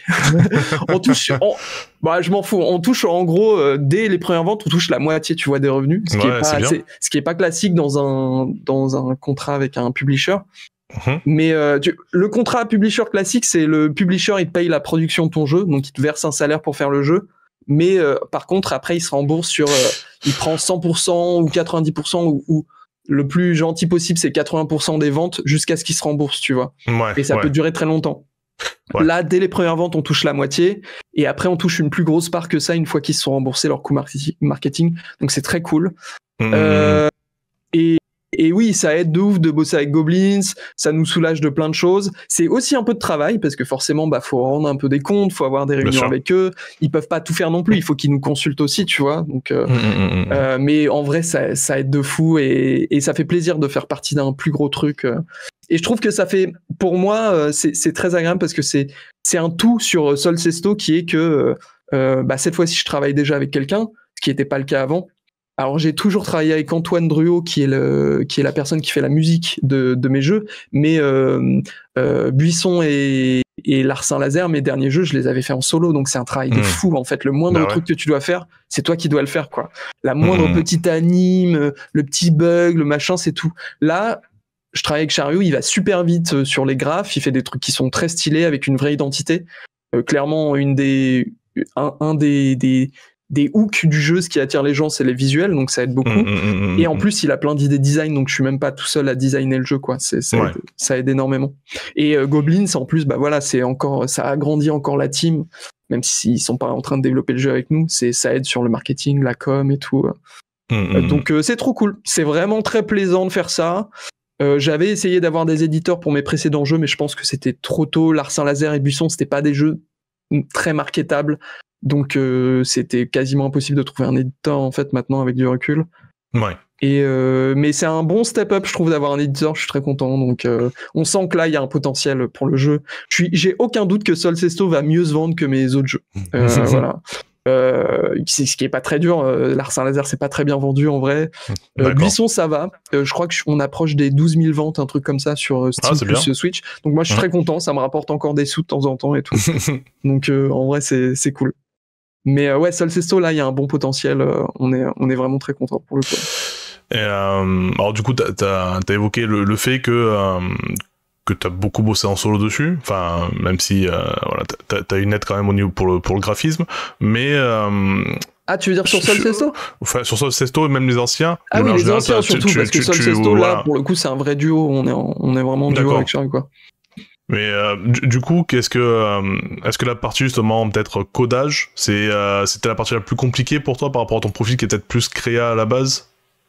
on touche, on, bah je m'en fous. On touche en gros euh, dès les premières ventes, on touche la moitié, tu vois, des revenus, ce qui ouais, est pas, c'est, ce qui est pas classique dans un dans un contrat avec un publisher. Mmh. Mais euh, tu, le contrat publisher classique, c'est le publisher, il te paye la production de ton jeu, donc il te verse un salaire pour faire le jeu. Mais euh, par contre, après, il se rembourse sur, euh, il prend cent pour cent ou quatre-vingt-dix pour cent ou, ou le plus gentil possible, c'est quatre-vingts pour cent des ventes jusqu'à ce qu'ils se remboursent, tu vois. Ouais, et ça ouais. peut durer très longtemps. Ouais. Là, dès les premières ventes, on touche la moitié. Et après, on touche une plus grosse part que ça une fois qu'ils se sont remboursés leur coût marketing. Donc, c'est très cool. Mmh. Euh, et, et oui, ça aide de ouf de bosser avec Goblins. Ça nous soulage de plein de choses. C'est aussi un peu de travail parce que forcément, bah, faut rendre un peu des comptes, faut avoir des réunions avec eux. Ils peuvent pas tout faire non plus. Il faut qu'ils nous consultent aussi, tu vois. Donc, euh, mmh, mmh. Euh, mais en vrai, ça, ça aide de fou et, et ça fait plaisir de faire partie d'un plus gros truc. Et je trouve que ça fait, pour moi, c'est, c'est très agréable parce que c'est, c'est un tout sur Solcesto qui est que euh, bah, cette fois-ci, je travaille déjà avec quelqu'un, ce qui n'était pas le cas avant. Alors j'ai toujours travaillé avec Antoine Druot qui est le qui est la personne qui fait la musique de de mes jeux, mais euh, euh, Buisson et et Larsin Laser, mes derniers jeux, je les avais fait en solo, donc c'est un travail de mmh. fou en fait. Le moindre bah ouais. truc que tu dois faire, c'est toi qui dois le faire quoi. La moindre mmh. petite anime, le petit bug, le machin, c'est tout. Là, je travaille avec Chariot, il va super vite sur les graphes, il fait des trucs qui sont très stylés avec une vraie identité. Euh, clairement, une des un, un des des des hooks du jeu, ce qui attire les gens, c'est les visuels, donc ça aide beaucoup. Mmh, mmh, et en plus, il a plein d'idées design, donc je suis même pas tout seul à designer le jeu, quoi. C'est, ça, ouais. aide, ça aide énormément. Et euh, Goblins, en plus, bah voilà, c'est encore, ça agrandit encore la team, même s'ils sont pas en train de développer le jeu avec nous. C'est, ça aide sur le marketing, la com et tout. Mmh, euh, donc euh, c'est trop cool. C'est vraiment très plaisant de faire ça. Euh, j'avais essayé d'avoir des éditeurs pour mes précédents jeux, mais je pense que c'était trop tôt. Larsin Laser et Buisson, c'était pas des jeux très marketables. Donc euh, c'était quasiment impossible de trouver un éditeur en fait maintenant avec du recul. Ouais. Et euh, mais c'est un bon step up je trouve d'avoir un éditeur, je suis très content. Donc euh, on sent que là il y a un potentiel pour le jeu. Je suis, j'ai aucun doute que Solcesto va mieux se vendre que mes autres jeux. Euh, voilà. Euh, c'est ce qui est pas très dur. Euh, Larsin Laser c'est pas très bien vendu en vrai. Euh, Buisson ça va. Euh, je crois que on approche des douze mille ventes, un truc comme ça sur Steam ah, plus bien. Switch. Donc moi je suis mmh. très content, ça me rapporte encore des sous de temps en temps et tout. Donc euh, en vrai c'est c'est cool. Mais euh, ouais, Solcesto, là, il y a un bon potentiel. Euh, on est, on est vraiment très content pour le coup. Et euh, alors du coup, t'as, t'as, t'as évoqué le, le fait que euh, que t'as beaucoup bossé en solo dessus. Enfin, même si euh, voilà, t'as, t'as une aide quand même au niveau pour le pour le graphisme, mais euh, ah, tu veux dire sur Solcesto ? Enfin, sur Solcesto et même les anciens. Ah oui, les général, anciens surtout, tu, parce que Solcesto, là, voilà. pour le coup, c'est un vrai duo. On est, en, on est vraiment en duo D'accord. avec Charles, quoi. Mais euh, du, du coup, qu'est-ce que, euh, est-ce que la partie justement peut-être codage, c'est, euh, c'était la partie la plus compliquée pour toi par rapport à ton profil qui est peut-être plus créa à la base ?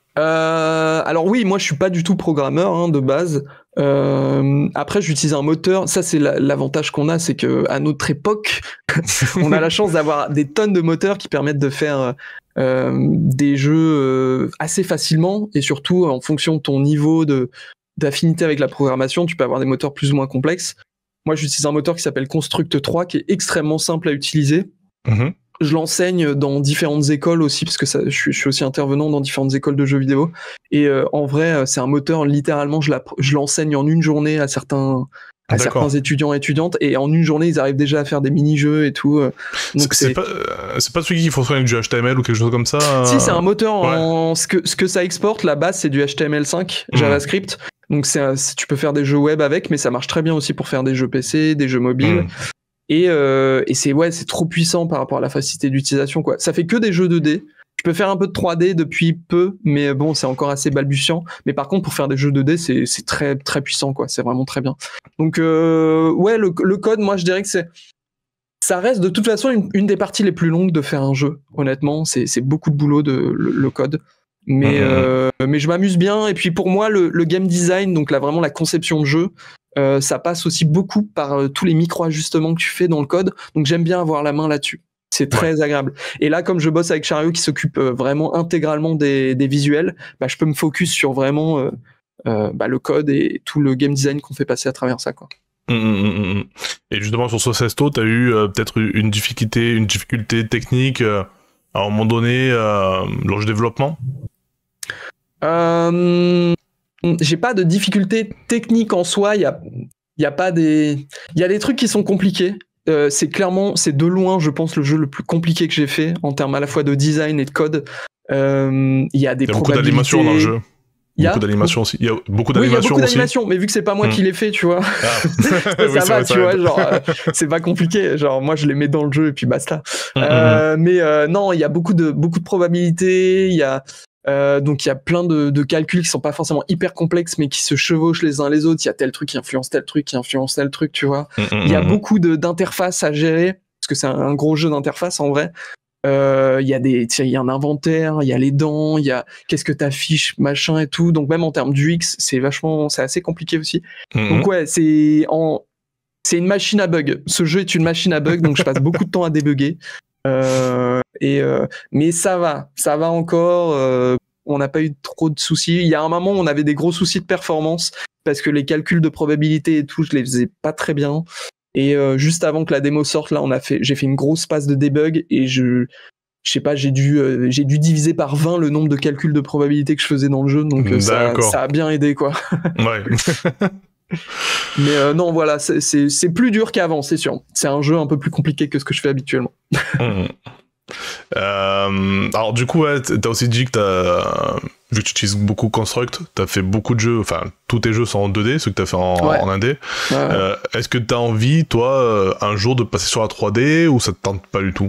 Euh, alors oui, moi je suis pas du tout programmeur hein, de base. Euh, après, j'utilise un moteur. Ça, c'est la, l'avantage qu'on a, c'est que à notre époque, on a la chance d'avoir des tonnes de moteurs qui permettent de faire euh, des jeux euh, assez facilement et surtout en fonction de ton niveau de d'affinité avec la programmation, tu peux avoir des moteurs plus ou moins complexes. Moi, j'utilise un moteur qui s'appelle Construct trois, qui est extrêmement simple à utiliser. Mmh. Je l'enseigne dans différentes écoles aussi, parce que ça, je, suis, je suis aussi intervenant dans différentes écoles de jeux vidéo. Et euh, en vrai, c'est un moteur, littéralement, je, la, je l'enseigne en une journée à certains... à D'accord. certains étudiants et étudiantes, et en une journée ils arrivent déjà à faire des mini-jeux et tout. Donc c'est, c'est, c'est... Pas, euh, c'est pas celui qu'il faut faire avec du H T M L ou quelque chose comme ça euh... Si, c'est un moteur ouais. en... ce, que, ce que ça exporte, la base c'est du H T M L cinq, mmh. JavaScript, Donc c'est, un, c'est tu peux faire des jeux web avec, mais ça marche très bien aussi pour faire des jeux P C, des jeux mobiles. Mmh. Et, euh, et c'est ouais, c'est trop puissant par rapport à la facilité d'utilisation, quoi. Ça fait que des jeux deux D. Je peux faire un peu de trois D depuis peu, mais bon, c'est encore assez balbutiant. Mais par contre, pour faire des jeux deux D, c'est, c'est très, très puissant, quoi. C'est vraiment très bien. Donc, euh, ouais, le, le code, moi, je dirais que c'est, ça reste de toute façon une, une des parties les plus longues de faire un jeu. Honnêtement, c'est, c'est beaucoup de boulot, de, le, le code. Mais, mmh. euh, mais je m'amuse bien. Et puis, pour moi, le, le game design, donc là, vraiment la conception de jeu, euh, ça passe aussi beaucoup par euh, tous les micro-ajustements que tu fais dans le code. Donc, j'aime bien avoir la main là-dessus. C'est très ouais. agréable. Et là, comme je bosse avec Chariot qui s'occupe euh, vraiment intégralement des, des visuels, bah, je peux me focus sur vraiment euh, euh, bah, le code et tout le game design qu'on fait passer à travers ça, quoi. Mmh, mmh, mmh. Et justement, sur ce Sesto, tu as eu euh, peut-être une difficulté, une difficulté technique euh, à un moment donné euh, lors du développement euh, J'ai pas de difficulté technique en soi. Il y a, y a pas des, il y a des trucs qui sont compliqués. Euh, c'est clairement, c'est de loin, je pense, le jeu le plus compliqué que j'ai fait en termes à la fois de design et de code. Il euh, y a des Il y a beaucoup d'animations dans le jeu. Il y a beaucoup d'animations aussi. Il y a beaucoup d'animations oui, il y a beaucoup aussi. d'animations, mais vu que c'est pas moi mmh. qui les fais, tu vois, ah. ça, oui, ça va, vrai, tu ça vois, genre, euh, c'est pas compliqué. Genre, moi, je les mets dans le jeu et puis basta. Mmh, euh, mmh. Mais euh, non, il y a beaucoup de beaucoup de probabilités. Il y a Euh, donc il y a plein de, de calculs qui sont pas forcément hyper complexes mais qui se chevauchent les uns les autres. Il y a tel truc qui influence tel truc qui influence tel truc, tu vois. Il mmh, y a mmh. beaucoup de, d'interfaces à gérer parce que c'est un, un gros jeu d'interface en vrai. Il euh, y a des, il y a un inventaire, il y a les dents, il y a qu'est-ce que t'affiches, machin et tout. Donc même en termes d'U X, c'est vachement, c'est assez compliqué aussi. Mmh. Donc ouais, c'est en, c'est une machine à bug. Ce jeu est une machine à bug, donc je passe beaucoup de temps à débugger. Euh, et euh, mais ça va, ça va encore. Euh, on n'a pas eu trop de soucis. Il y a un moment, où on avait des gros soucis de performance parce que les calculs de probabilité et tout, je les faisais pas très bien. Et euh, juste avant que la démo sorte, là, on a fait, j'ai fait une grosse passe de debug et je, je sais pas, j'ai dû, euh, j'ai dû diviser par vingt le nombre de calculs de probabilité que je faisais dans le jeu. Donc euh, ça, ça a bien aidé, quoi. Ouais. Mais euh, non, voilà, c'est, c'est, c'est plus dur qu'avant, c'est sûr. C'est un jeu un peu plus compliqué que ce que je fais habituellement. mmh. euh, alors du coup, ouais, t'as aussi dit que t'as, vu que tu utilises beaucoup Construct, t'as fait beaucoup de jeux, enfin tous tes jeux sont en deux D, ceux que t'as fait en, ouais. en un D. Ouais. Euh, est-ce que t'as envie, toi, un jour de passer sur la trois D ou ça te tente pas du tout?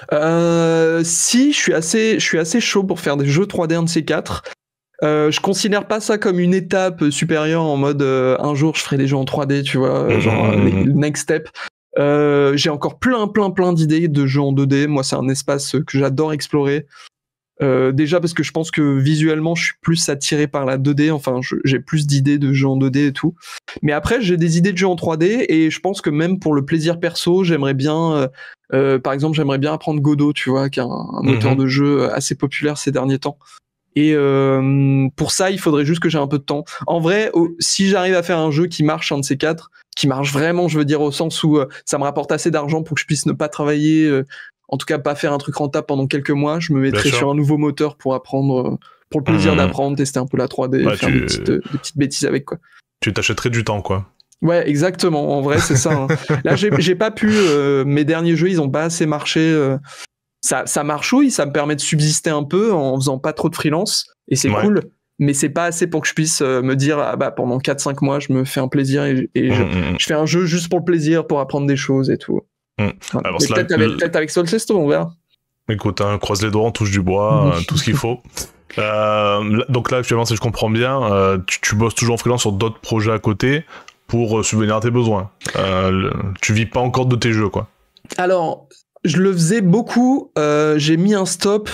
Euh, si, je suis assez, je suis assez chaud pour faire des jeux trois D un de ces quatre. Euh, je considère pas ça comme une étape supérieure en mode euh, un jour je ferai des jeux en trois D, tu vois, mmh, genre mmh. les next step. Euh, j'ai encore plein plein plein d'idées de jeux en deux D. Moi, c'est un espace que j'adore explorer. Euh, déjà parce que je pense que visuellement je suis plus attiré par la deux D, enfin je, j'ai plus d'idées de jeux en deux D et tout. Mais après j'ai des idées de jeux en trois D et je pense que même pour le plaisir perso, j'aimerais bien, euh, euh, par exemple j'aimerais bien apprendre Godot, tu vois, qui est un, un moteur mmh. de jeu assez populaire ces derniers temps. Et euh, pour ça, il faudrait juste que j'ai un peu de temps. En vrai, oh, si j'arrive à faire un jeu qui marche, un de ces quatre, qui marche vraiment, je veux dire, au sens où euh, ça me rapporte assez d'argent pour que je puisse ne pas travailler, euh, en tout cas pas faire un truc rentable pendant quelques mois, je me mettrai sur un nouveau moteur pour apprendre, euh, pour le plaisir mmh. d'apprendre, tester un peu la trois D, ouais, faire tu... des, petites, euh, des petites bêtises avec, quoi. Tu t'achèterais du temps, quoi. Ouais, exactement. En vrai, c'est ça. Hein. Là, j'ai, j'ai pas pu. Euh, mes derniers jeux, ils ont pas assez marché. Euh, ça, ça marchouille, ça me permet de subsister un peu en faisant pas trop de freelance, et c'est ouais. cool. Mais c'est pas assez pour que je puisse euh, me dire ah bah pendant quatre cinq mois, je me fais un plaisir et, et je, mmh. je fais un jeu juste pour le plaisir, pour apprendre des choses et tout. Mmh. Voilà. Alors, peut-être, avec, le... peut-être avec Sol Sesto, on verra. Écoute, hein, croise les doigts, on touche du bois, mmh. tout ce qu'il faut. Euh, donc là, actuellement, si je comprends bien, euh, tu, tu bosses toujours en freelance sur d'autres projets à côté pour subvenir à tes besoins. Euh, le, tu vis pas encore de tes jeux, quoi. Alors, je le faisais beaucoup. Euh, j'ai mis un stop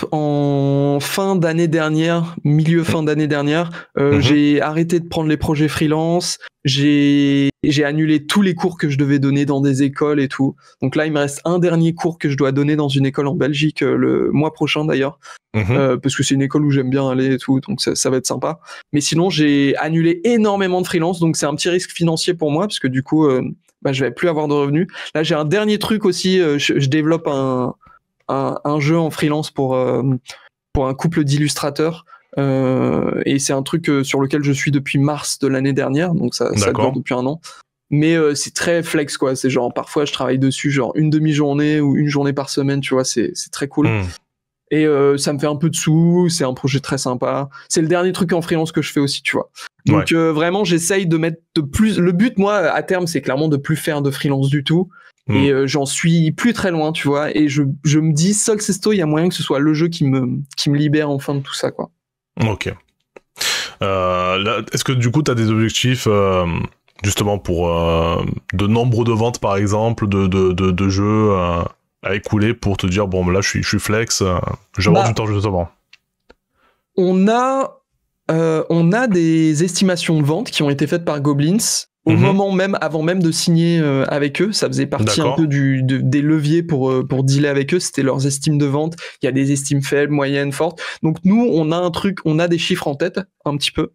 en fin d'année dernière, milieu fin d'année dernière. Euh, mmh. J'ai arrêté de prendre les projets freelance. J'ai j'ai annulé tous les cours que je devais donner dans des écoles et tout. Donc là, il me reste un dernier cours que je dois donner dans une école en Belgique euh, le mois prochain d'ailleurs, mmh. euh, parce que c'est une école où j'aime bien aller et tout, donc ça, ça va être sympa. Mais sinon, j'ai annulé énormément de freelance, donc c'est un petit risque financier pour moi, parce que du coup, euh, bah, je vais plus avoir de revenus. Là, j'ai un dernier truc aussi. Euh, je, je développe un, un un jeu en freelance pour euh, pour un couple d'illustrateurs. Euh, et c'est un truc euh, sur lequel je suis depuis mars de l'année dernière, donc ça, ça dure depuis un an. Mais euh, c'est très flex, quoi. C'est genre parfois je travaille dessus genre une demi-journée ou une journée par semaine, tu vois. C'est c'est très cool. Mmh. Et euh, ça me fait un peu de sous, c'est un projet très sympa. C'est le dernier truc en freelance que je fais aussi, tu vois. Donc ouais. euh, vraiment, j'essaye de mettre de plus... Le but, moi, à terme, c'est clairement de plus faire de freelance du tout. Mmh. Et euh, j'en suis plus très loin, tu vois. Et je, je me dis, Solcesto, il y a moyen que ce soit le jeu qui me, qui me libère enfin de tout ça, quoi. Ok. Euh, là, est-ce que du coup, tu as des objectifs... Euh... justement pour euh, de nombre de ventes par exemple de, de, de, de jeux euh, à écouler pour te dire bon là je suis, je suis flex, euh, je vais bah, avoir du temps justement. On a, euh, on a des estimations de ventes qui ont été faites par Goblins au mm-hmm. moment même, avant même de signer euh, avec eux. Ça faisait partie D'accord. un peu du, de, des leviers pour, euh, pour dealer avec eux, c'était leurs estimes de vente. Il y a des estimes faibles, moyennes, fortes. Donc nous on a un truc, on a des chiffres en tête un petit peu.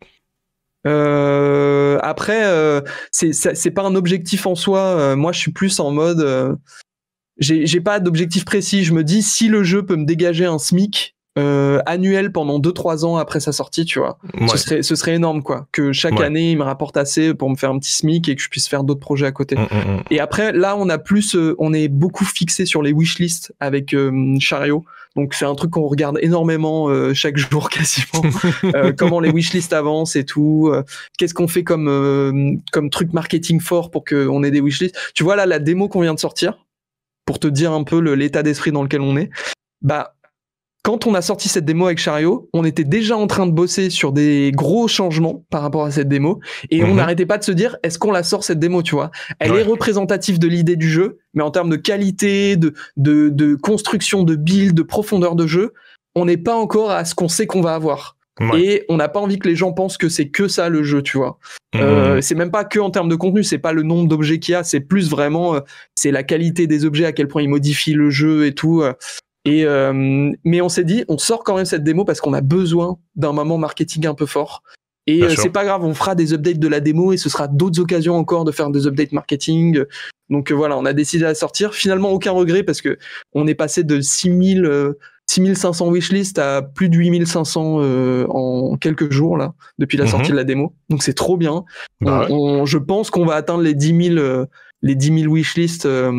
Euh, après, euh, c'est, c'est, c'est pas un objectif en soi. Euh, moi, je suis plus en mode, euh, j'ai, j'ai pas d'objectif précis. Je me dis, si le jeu peut me dégager un SMIC euh, annuel pendant deux trois ans après sa sortie, tu vois, ouais. ce serait, ce serait énorme, quoi. Que chaque ouais. année, il me rapporte assez pour me faire un petit SMIC et que je puisse faire d'autres projets à côté. Mmh, mmh. Et après, là, on a plus, euh, on est beaucoup fixé sur les wishlists avec euh, Chariot. Donc c'est un truc qu'on regarde énormément euh, chaque jour quasiment, euh, comment les wishlists avancent et tout, euh, qu'est-ce qu'on fait comme euh, comme truc marketing fort pour qu'on ait des wishlists. Tu vois là la démo qu'on vient de sortir, pour te dire un peu le, l'état d'esprit dans lequel on est, bah quand on a sorti cette démo avec Chariot, on était déjà en train de bosser sur des gros changements par rapport à cette démo et mmh. on n'arrêtait pas de se dire est-ce qu'on la sort cette démo, tu vois. Elle ouais. est représentative de l'idée du jeu, mais en termes de qualité, de, de, de construction, de build, de profondeur de jeu, on n'est pas encore à ce qu'on sait qu'on va avoir. Ouais. Et on n'a pas envie que les gens pensent que c'est que ça le jeu, tu vois. Mmh. Euh, c'est même pas que en termes de contenu, c'est pas le nombre d'objets qu'il y a, c'est plus vraiment, euh, c'est la qualité des objets, à quel point ils modifient le jeu et tout. Euh, Et euh, mais on s'est dit, on sort quand même cette démo parce qu'on a besoin d'un moment marketing un peu fort. Et euh, c'est pas grave, on fera des updates de la démo et ce sera d'autres occasions encore de faire des updates marketing. Donc euh, voilà, on a décidé à sortir. Finalement, aucun regret parce que on est passé de six mille, euh, six mille cinq cents wishlist à plus de huit mille cinq cents euh, en quelques jours là, depuis la mm-hmm. sortie de la démo. Donc c'est trop bien. Bah on, ouais. on, je pense qu'on va atteindre les dix mille, euh, les dix mille wishlists. Euh,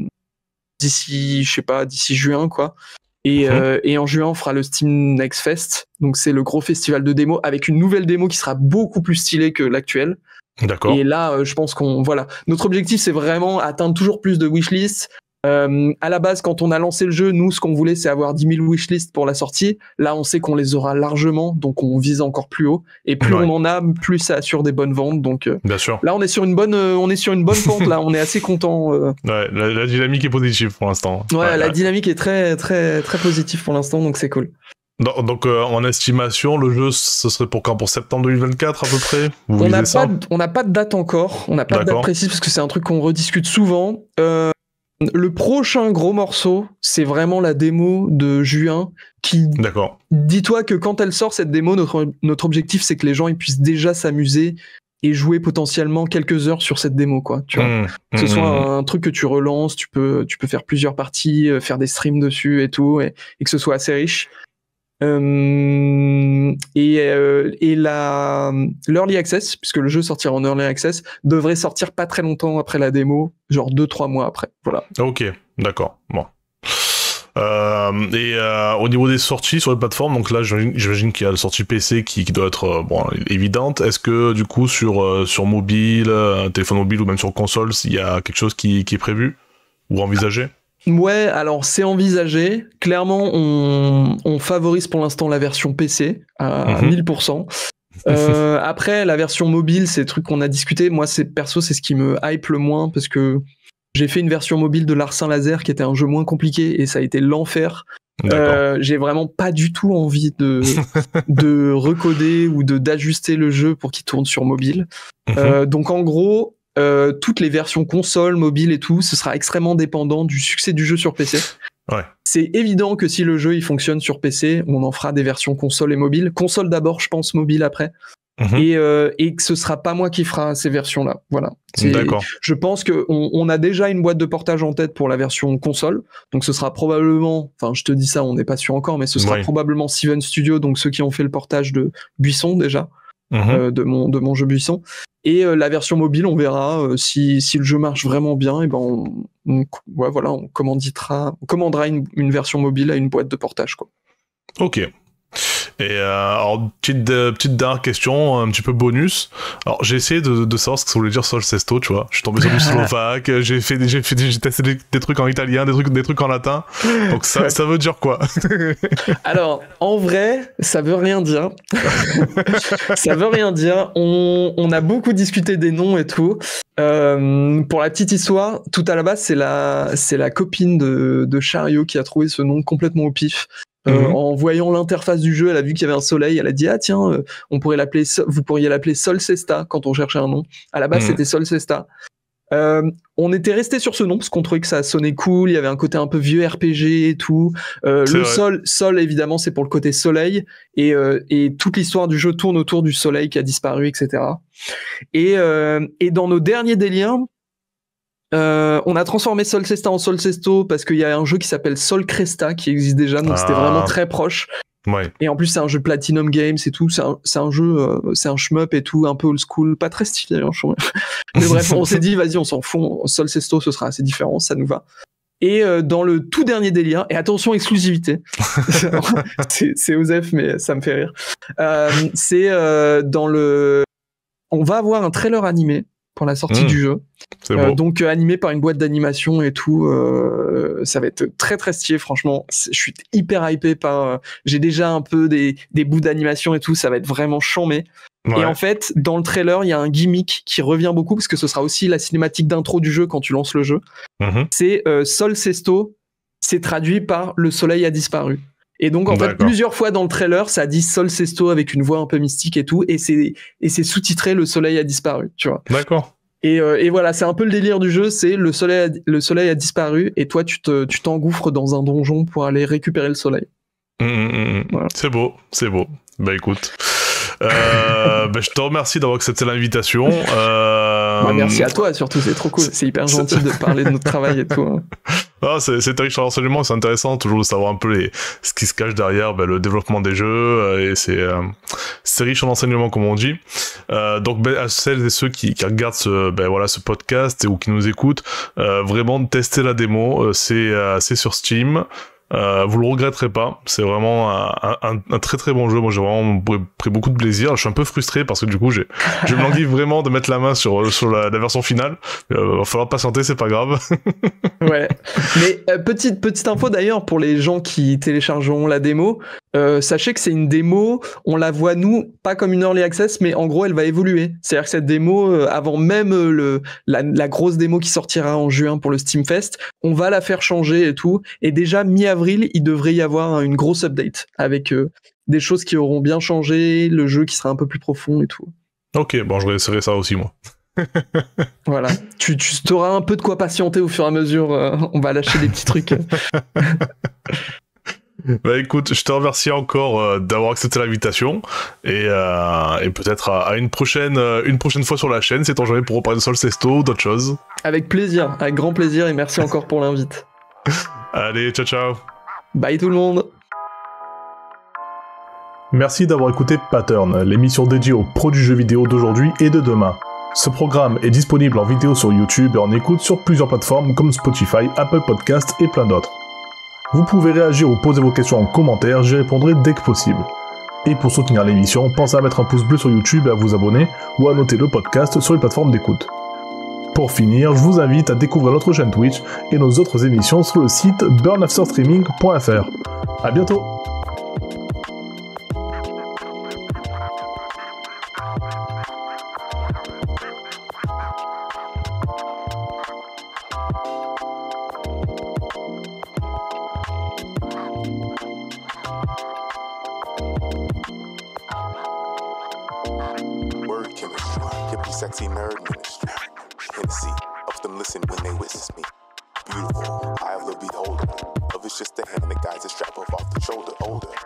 d'ici, je sais pas, d'ici juin, quoi. Et, mmh. euh, et en juin, on fera le Steam Next Fest. Donc, c'est le gros festival de démo avec une nouvelle démo qui sera beaucoup plus stylée que l'actuelle. D'accord. Et là, euh, je pense qu'on, voilà. Notre objectif, c'est vraiment atteindre toujours plus de wishlists. Euh, à la base, quand on a lancé le jeu, nous, ce qu'on voulait, c'est avoir dix mille wishlists pour la sortie. Là, on sait qu'on les aura largement, donc on vise encore plus haut. Et plus ouais. on en a, plus ça assure des bonnes ventes. Donc, euh, bien sûr. Là, on est sur une bonne, euh, on est sur une bonne pente. Là, on est assez content. Euh... Ouais, la, la dynamique est positive pour l'instant. Ouais, ouais la ouais. dynamique est très, très, très positive pour l'instant, donc c'est cool. Donc, donc euh, en estimation, le jeu, ce serait pour quand? Pour septembre deux mille vingt-quatre à peu près? Vous on n'a pas, on n'a pas de date encore. On n'a pas D'accord. de date précise parce que c'est un truc qu'on rediscute souvent. Euh, Le prochain gros morceau, c'est vraiment la démo de juin qui... D'accord. Dis-toi que quand elle sort, cette démo, notre, notre objectif, c'est que les gens ils puissent déjà s'amuser et jouer potentiellement quelques heures sur cette démo, quoi. Tu vois, mmh, que ce mmh, soit un, un truc que tu relances, tu peux, tu peux faire plusieurs parties, faire des streams dessus et tout, et, et que ce soit assez riche. Euh, et euh, et la l'early access, puisque le jeu sortira en early access, devrait sortir pas très longtemps après la démo, genre deux trois mois après. Voilà. Ok, d'accord. Bon. Euh, et euh, au niveau des sorties sur les plateformes, donc là j'imagine, j'imagine qu'il y a la sortie P C qui, qui doit être euh, bon, évidente. Est-ce que du coup sur euh, sur mobile, euh, téléphone mobile ou même sur console, il y a quelque chose qui, qui est prévu ou envisagé? Ouais, alors c'est envisagé. Clairement, on, on favorise pour l'instant la version P C à mmh. mille pour cent. Euh, après, la version mobile, c'est le truc qu'on a discuté. Moi, c'est perso, c'est ce qui me hype le moins parce que j'ai fait une version mobile de Larcin Laser qui était un jeu moins compliqué et ça a été l'enfer. Euh, j'ai vraiment pas du tout envie de de recoder ou de d'ajuster le jeu pour qu'il tourne sur mobile. Mmh. Euh, donc en gros. Euh, toutes les versions console, mobile et tout, ce sera extrêmement dépendant du succès du jeu sur P C. Ouais. C'est évident que si le jeu il fonctionne sur P C, on en fera des versions console et mobile. Console d'abord, je pense, mobile après. Mmh. Et, euh, et que ce sera pas moi qui fera ces versions-là. Voilà. C'est, D'accord. Je pense que on, on a déjà une boîte de portage en tête pour la version console. Donc ce sera probablement, enfin je te dis ça, on n'est pas sûr encore, mais ce sera ouais. probablement Seven Studio, donc ceux qui ont fait le portage de Buisson déjà. Mmh. Euh, de mon de mon jeu Buisson et euh, la version mobile on verra euh, si si le jeu marche vraiment bien et ben on, on ouais voilà on commanditera on commandera une, une version mobile à une boîte de portage quoi. Ok. Et euh, alors, petite, euh, petite dernière question, un petit peu bonus. Alors, j'ai essayé de, de savoir ce que ça voulait dire solcesto, tu vois. Je suis tombé sur du slovaque, j'ai fait, j'ai fait, j'ai testé des, des trucs en italien, des trucs, des trucs en latin. Donc, ça, ça veut dire quoi? Alors, en vrai, ça veut rien dire. Ça veut rien dire. On, on a beaucoup discuté des noms et tout. Euh, pour la petite histoire, tout à la base, c'est la, c'est la copine de, de Chariot qui a trouvé ce nom complètement au pif. Euh, mm-hmm. En voyant l'interface du jeu, elle a vu qu'il y avait un soleil, elle a dit ah tiens, euh, on pourrait l'appeler, vous pourriez l'appeler Solcesta quand on cherchait un nom. À la base, mm-hmm. c'était Solcesta. Euh, on était resté sur ce nom parce qu'on trouvait que ça sonnait cool, il y avait un côté un peu vieux R P G et tout. Euh, le vrai. sol, sol évidemment, c'est pour le côté soleil et, euh, et toute l'histoire du jeu tourne autour du soleil qui a disparu, et cetera. Et, euh, et dans nos derniers délires. Euh, on a transformé Solcesta en Solcesto parce qu'il y a un jeu qui s'appelle Sol Cresta qui existe déjà, donc ah. c'était vraiment très proche. Ouais. Et en plus, c'est un jeu Platinum Games et tout. C'est un, c'est un jeu, euh, c'est un shmup et tout, un peu old school, pas très stylé. Hein, mais bref, on s'est dit, vas-y, on s'en fout. Solcesto, ce sera assez différent, ça nous va. Et euh, dans le tout dernier délire, et attention, exclusivité, c'est, c'est Osef, mais ça me fait rire. Euh, c'est euh, dans le. On va avoir un trailer animé pour la sortie mmh. du jeu. C'est euh, beau. donc euh, animé par une boîte d'animation et tout. Euh, ça va être très très stylé, franchement. C'est, je suis hyper hypé par. Euh, j'ai déjà un peu des, des bouts d'animation et tout. Ça va être vraiment chambé. Ouais. Et en fait, dans le trailer, il y a un gimmick qui revient beaucoup parce que ce sera aussi la cinématique d'intro du jeu quand tu lances le jeu. Mmh. C'est euh, Solcesto. C'est traduit par le soleil a disparu. Et donc, en D'accord. fait, plusieurs fois dans le trailer, ça dit Solcesto avec une voix un peu mystique et tout, et c'est, et c'est sous-titré Le soleil a disparu, tu vois. D'accord. Et, euh, et voilà, c'est un peu le délire du jeu, c'est le soleil a, le soleil a disparu, et toi, tu, te, tu t'engouffres dans un donjon pour aller récupérer le soleil. Mmh, mmh, voilà. C'est beau, c'est beau. Bah écoute, euh, bah, je te remercie d'avoir accepté l'invitation. Euh... Bah, merci à toi, surtout, c'est trop cool. C'est hyper gentil de parler de notre travail et tout. Hein. Ah, c'est, c'est riche en renseignements, c'est intéressant toujours de savoir un peu les, ce qui se cache derrière bah, le développement des jeux, euh, et c'est, euh, c'est riche en enseignements comme on dit. Euh, donc bah, à celles et ceux qui, qui regardent ce, bah, voilà, ce podcast et, ou qui nous écoutent, euh, vraiment tester la démo, euh, c'est, euh, c'est sur Steam. Euh, vous le regretterez pas, c'est vraiment un, un, un très très bon jeu. Moi j'ai vraiment pris beaucoup de plaisir. Je suis un peu frustré parce que du coup j'ai, je me languis vraiment de mettre la main sur, sur la, la version finale. Euh, va falloir patienter, c'est pas grave. Ouais, mais euh, petite, petite info d'ailleurs pour les gens qui téléchargeront la démo, euh, sachez que c'est une démo, on la voit nous pas comme une early access, mais en gros elle va évoluer. C'est-à-dire que cette démo, euh, avant même euh, le, la, la grosse démo qui sortira en juin pour le Steam Fest, on va la faire changer et tout, et déjà mi-avril, il devrait y avoir une grosse update avec euh, des choses qui auront bien changé, le jeu qui sera un peu plus profond et tout. Ok, bon, je réessayerai ça aussi, moi. Voilà, tu, tu auras un peu de quoi patienter au fur et à mesure, euh, on va lâcher des petits trucs. Bah écoute, je te remercie encore euh, d'avoir accepté l'invitation, et, euh, et peut-être à, à une, prochaine, euh, une prochaine fois sur la chaîne, c'est ton jamais pour reparler de Solcesto ou d'autres choses. Avec plaisir, avec grand plaisir, et merci encore pour l'invite. Allez, ciao ciao. Bye tout le monde. Merci d'avoir écouté Pattern, l'émission dédiée aux pros du jeu vidéo d'aujourd'hui et de demain. Ce programme est disponible en vidéo sur YouTube et en écoute sur plusieurs plateformes comme Spotify, Apple Podcasts et plein d'autres. Vous pouvez réagir ou poser vos questions en commentaire, j'y répondrai dès que possible. Et pour soutenir l'émission, pensez à mettre un pouce bleu sur YouTube et à vous abonner, ou à noter le podcast sur les plateformes d'écoute. Pour finir, je vous invite à découvrir notre chaîne Twitch et nos autres émissions sur le site burn after streaming point f r. À bientôt. Word chemistry, hippie sexy nerd ministry. Hennessy, often listen when they witness me. Beautiful, eye of the beholder. Love is just a hand that guides a strap off off the shoulder. Older.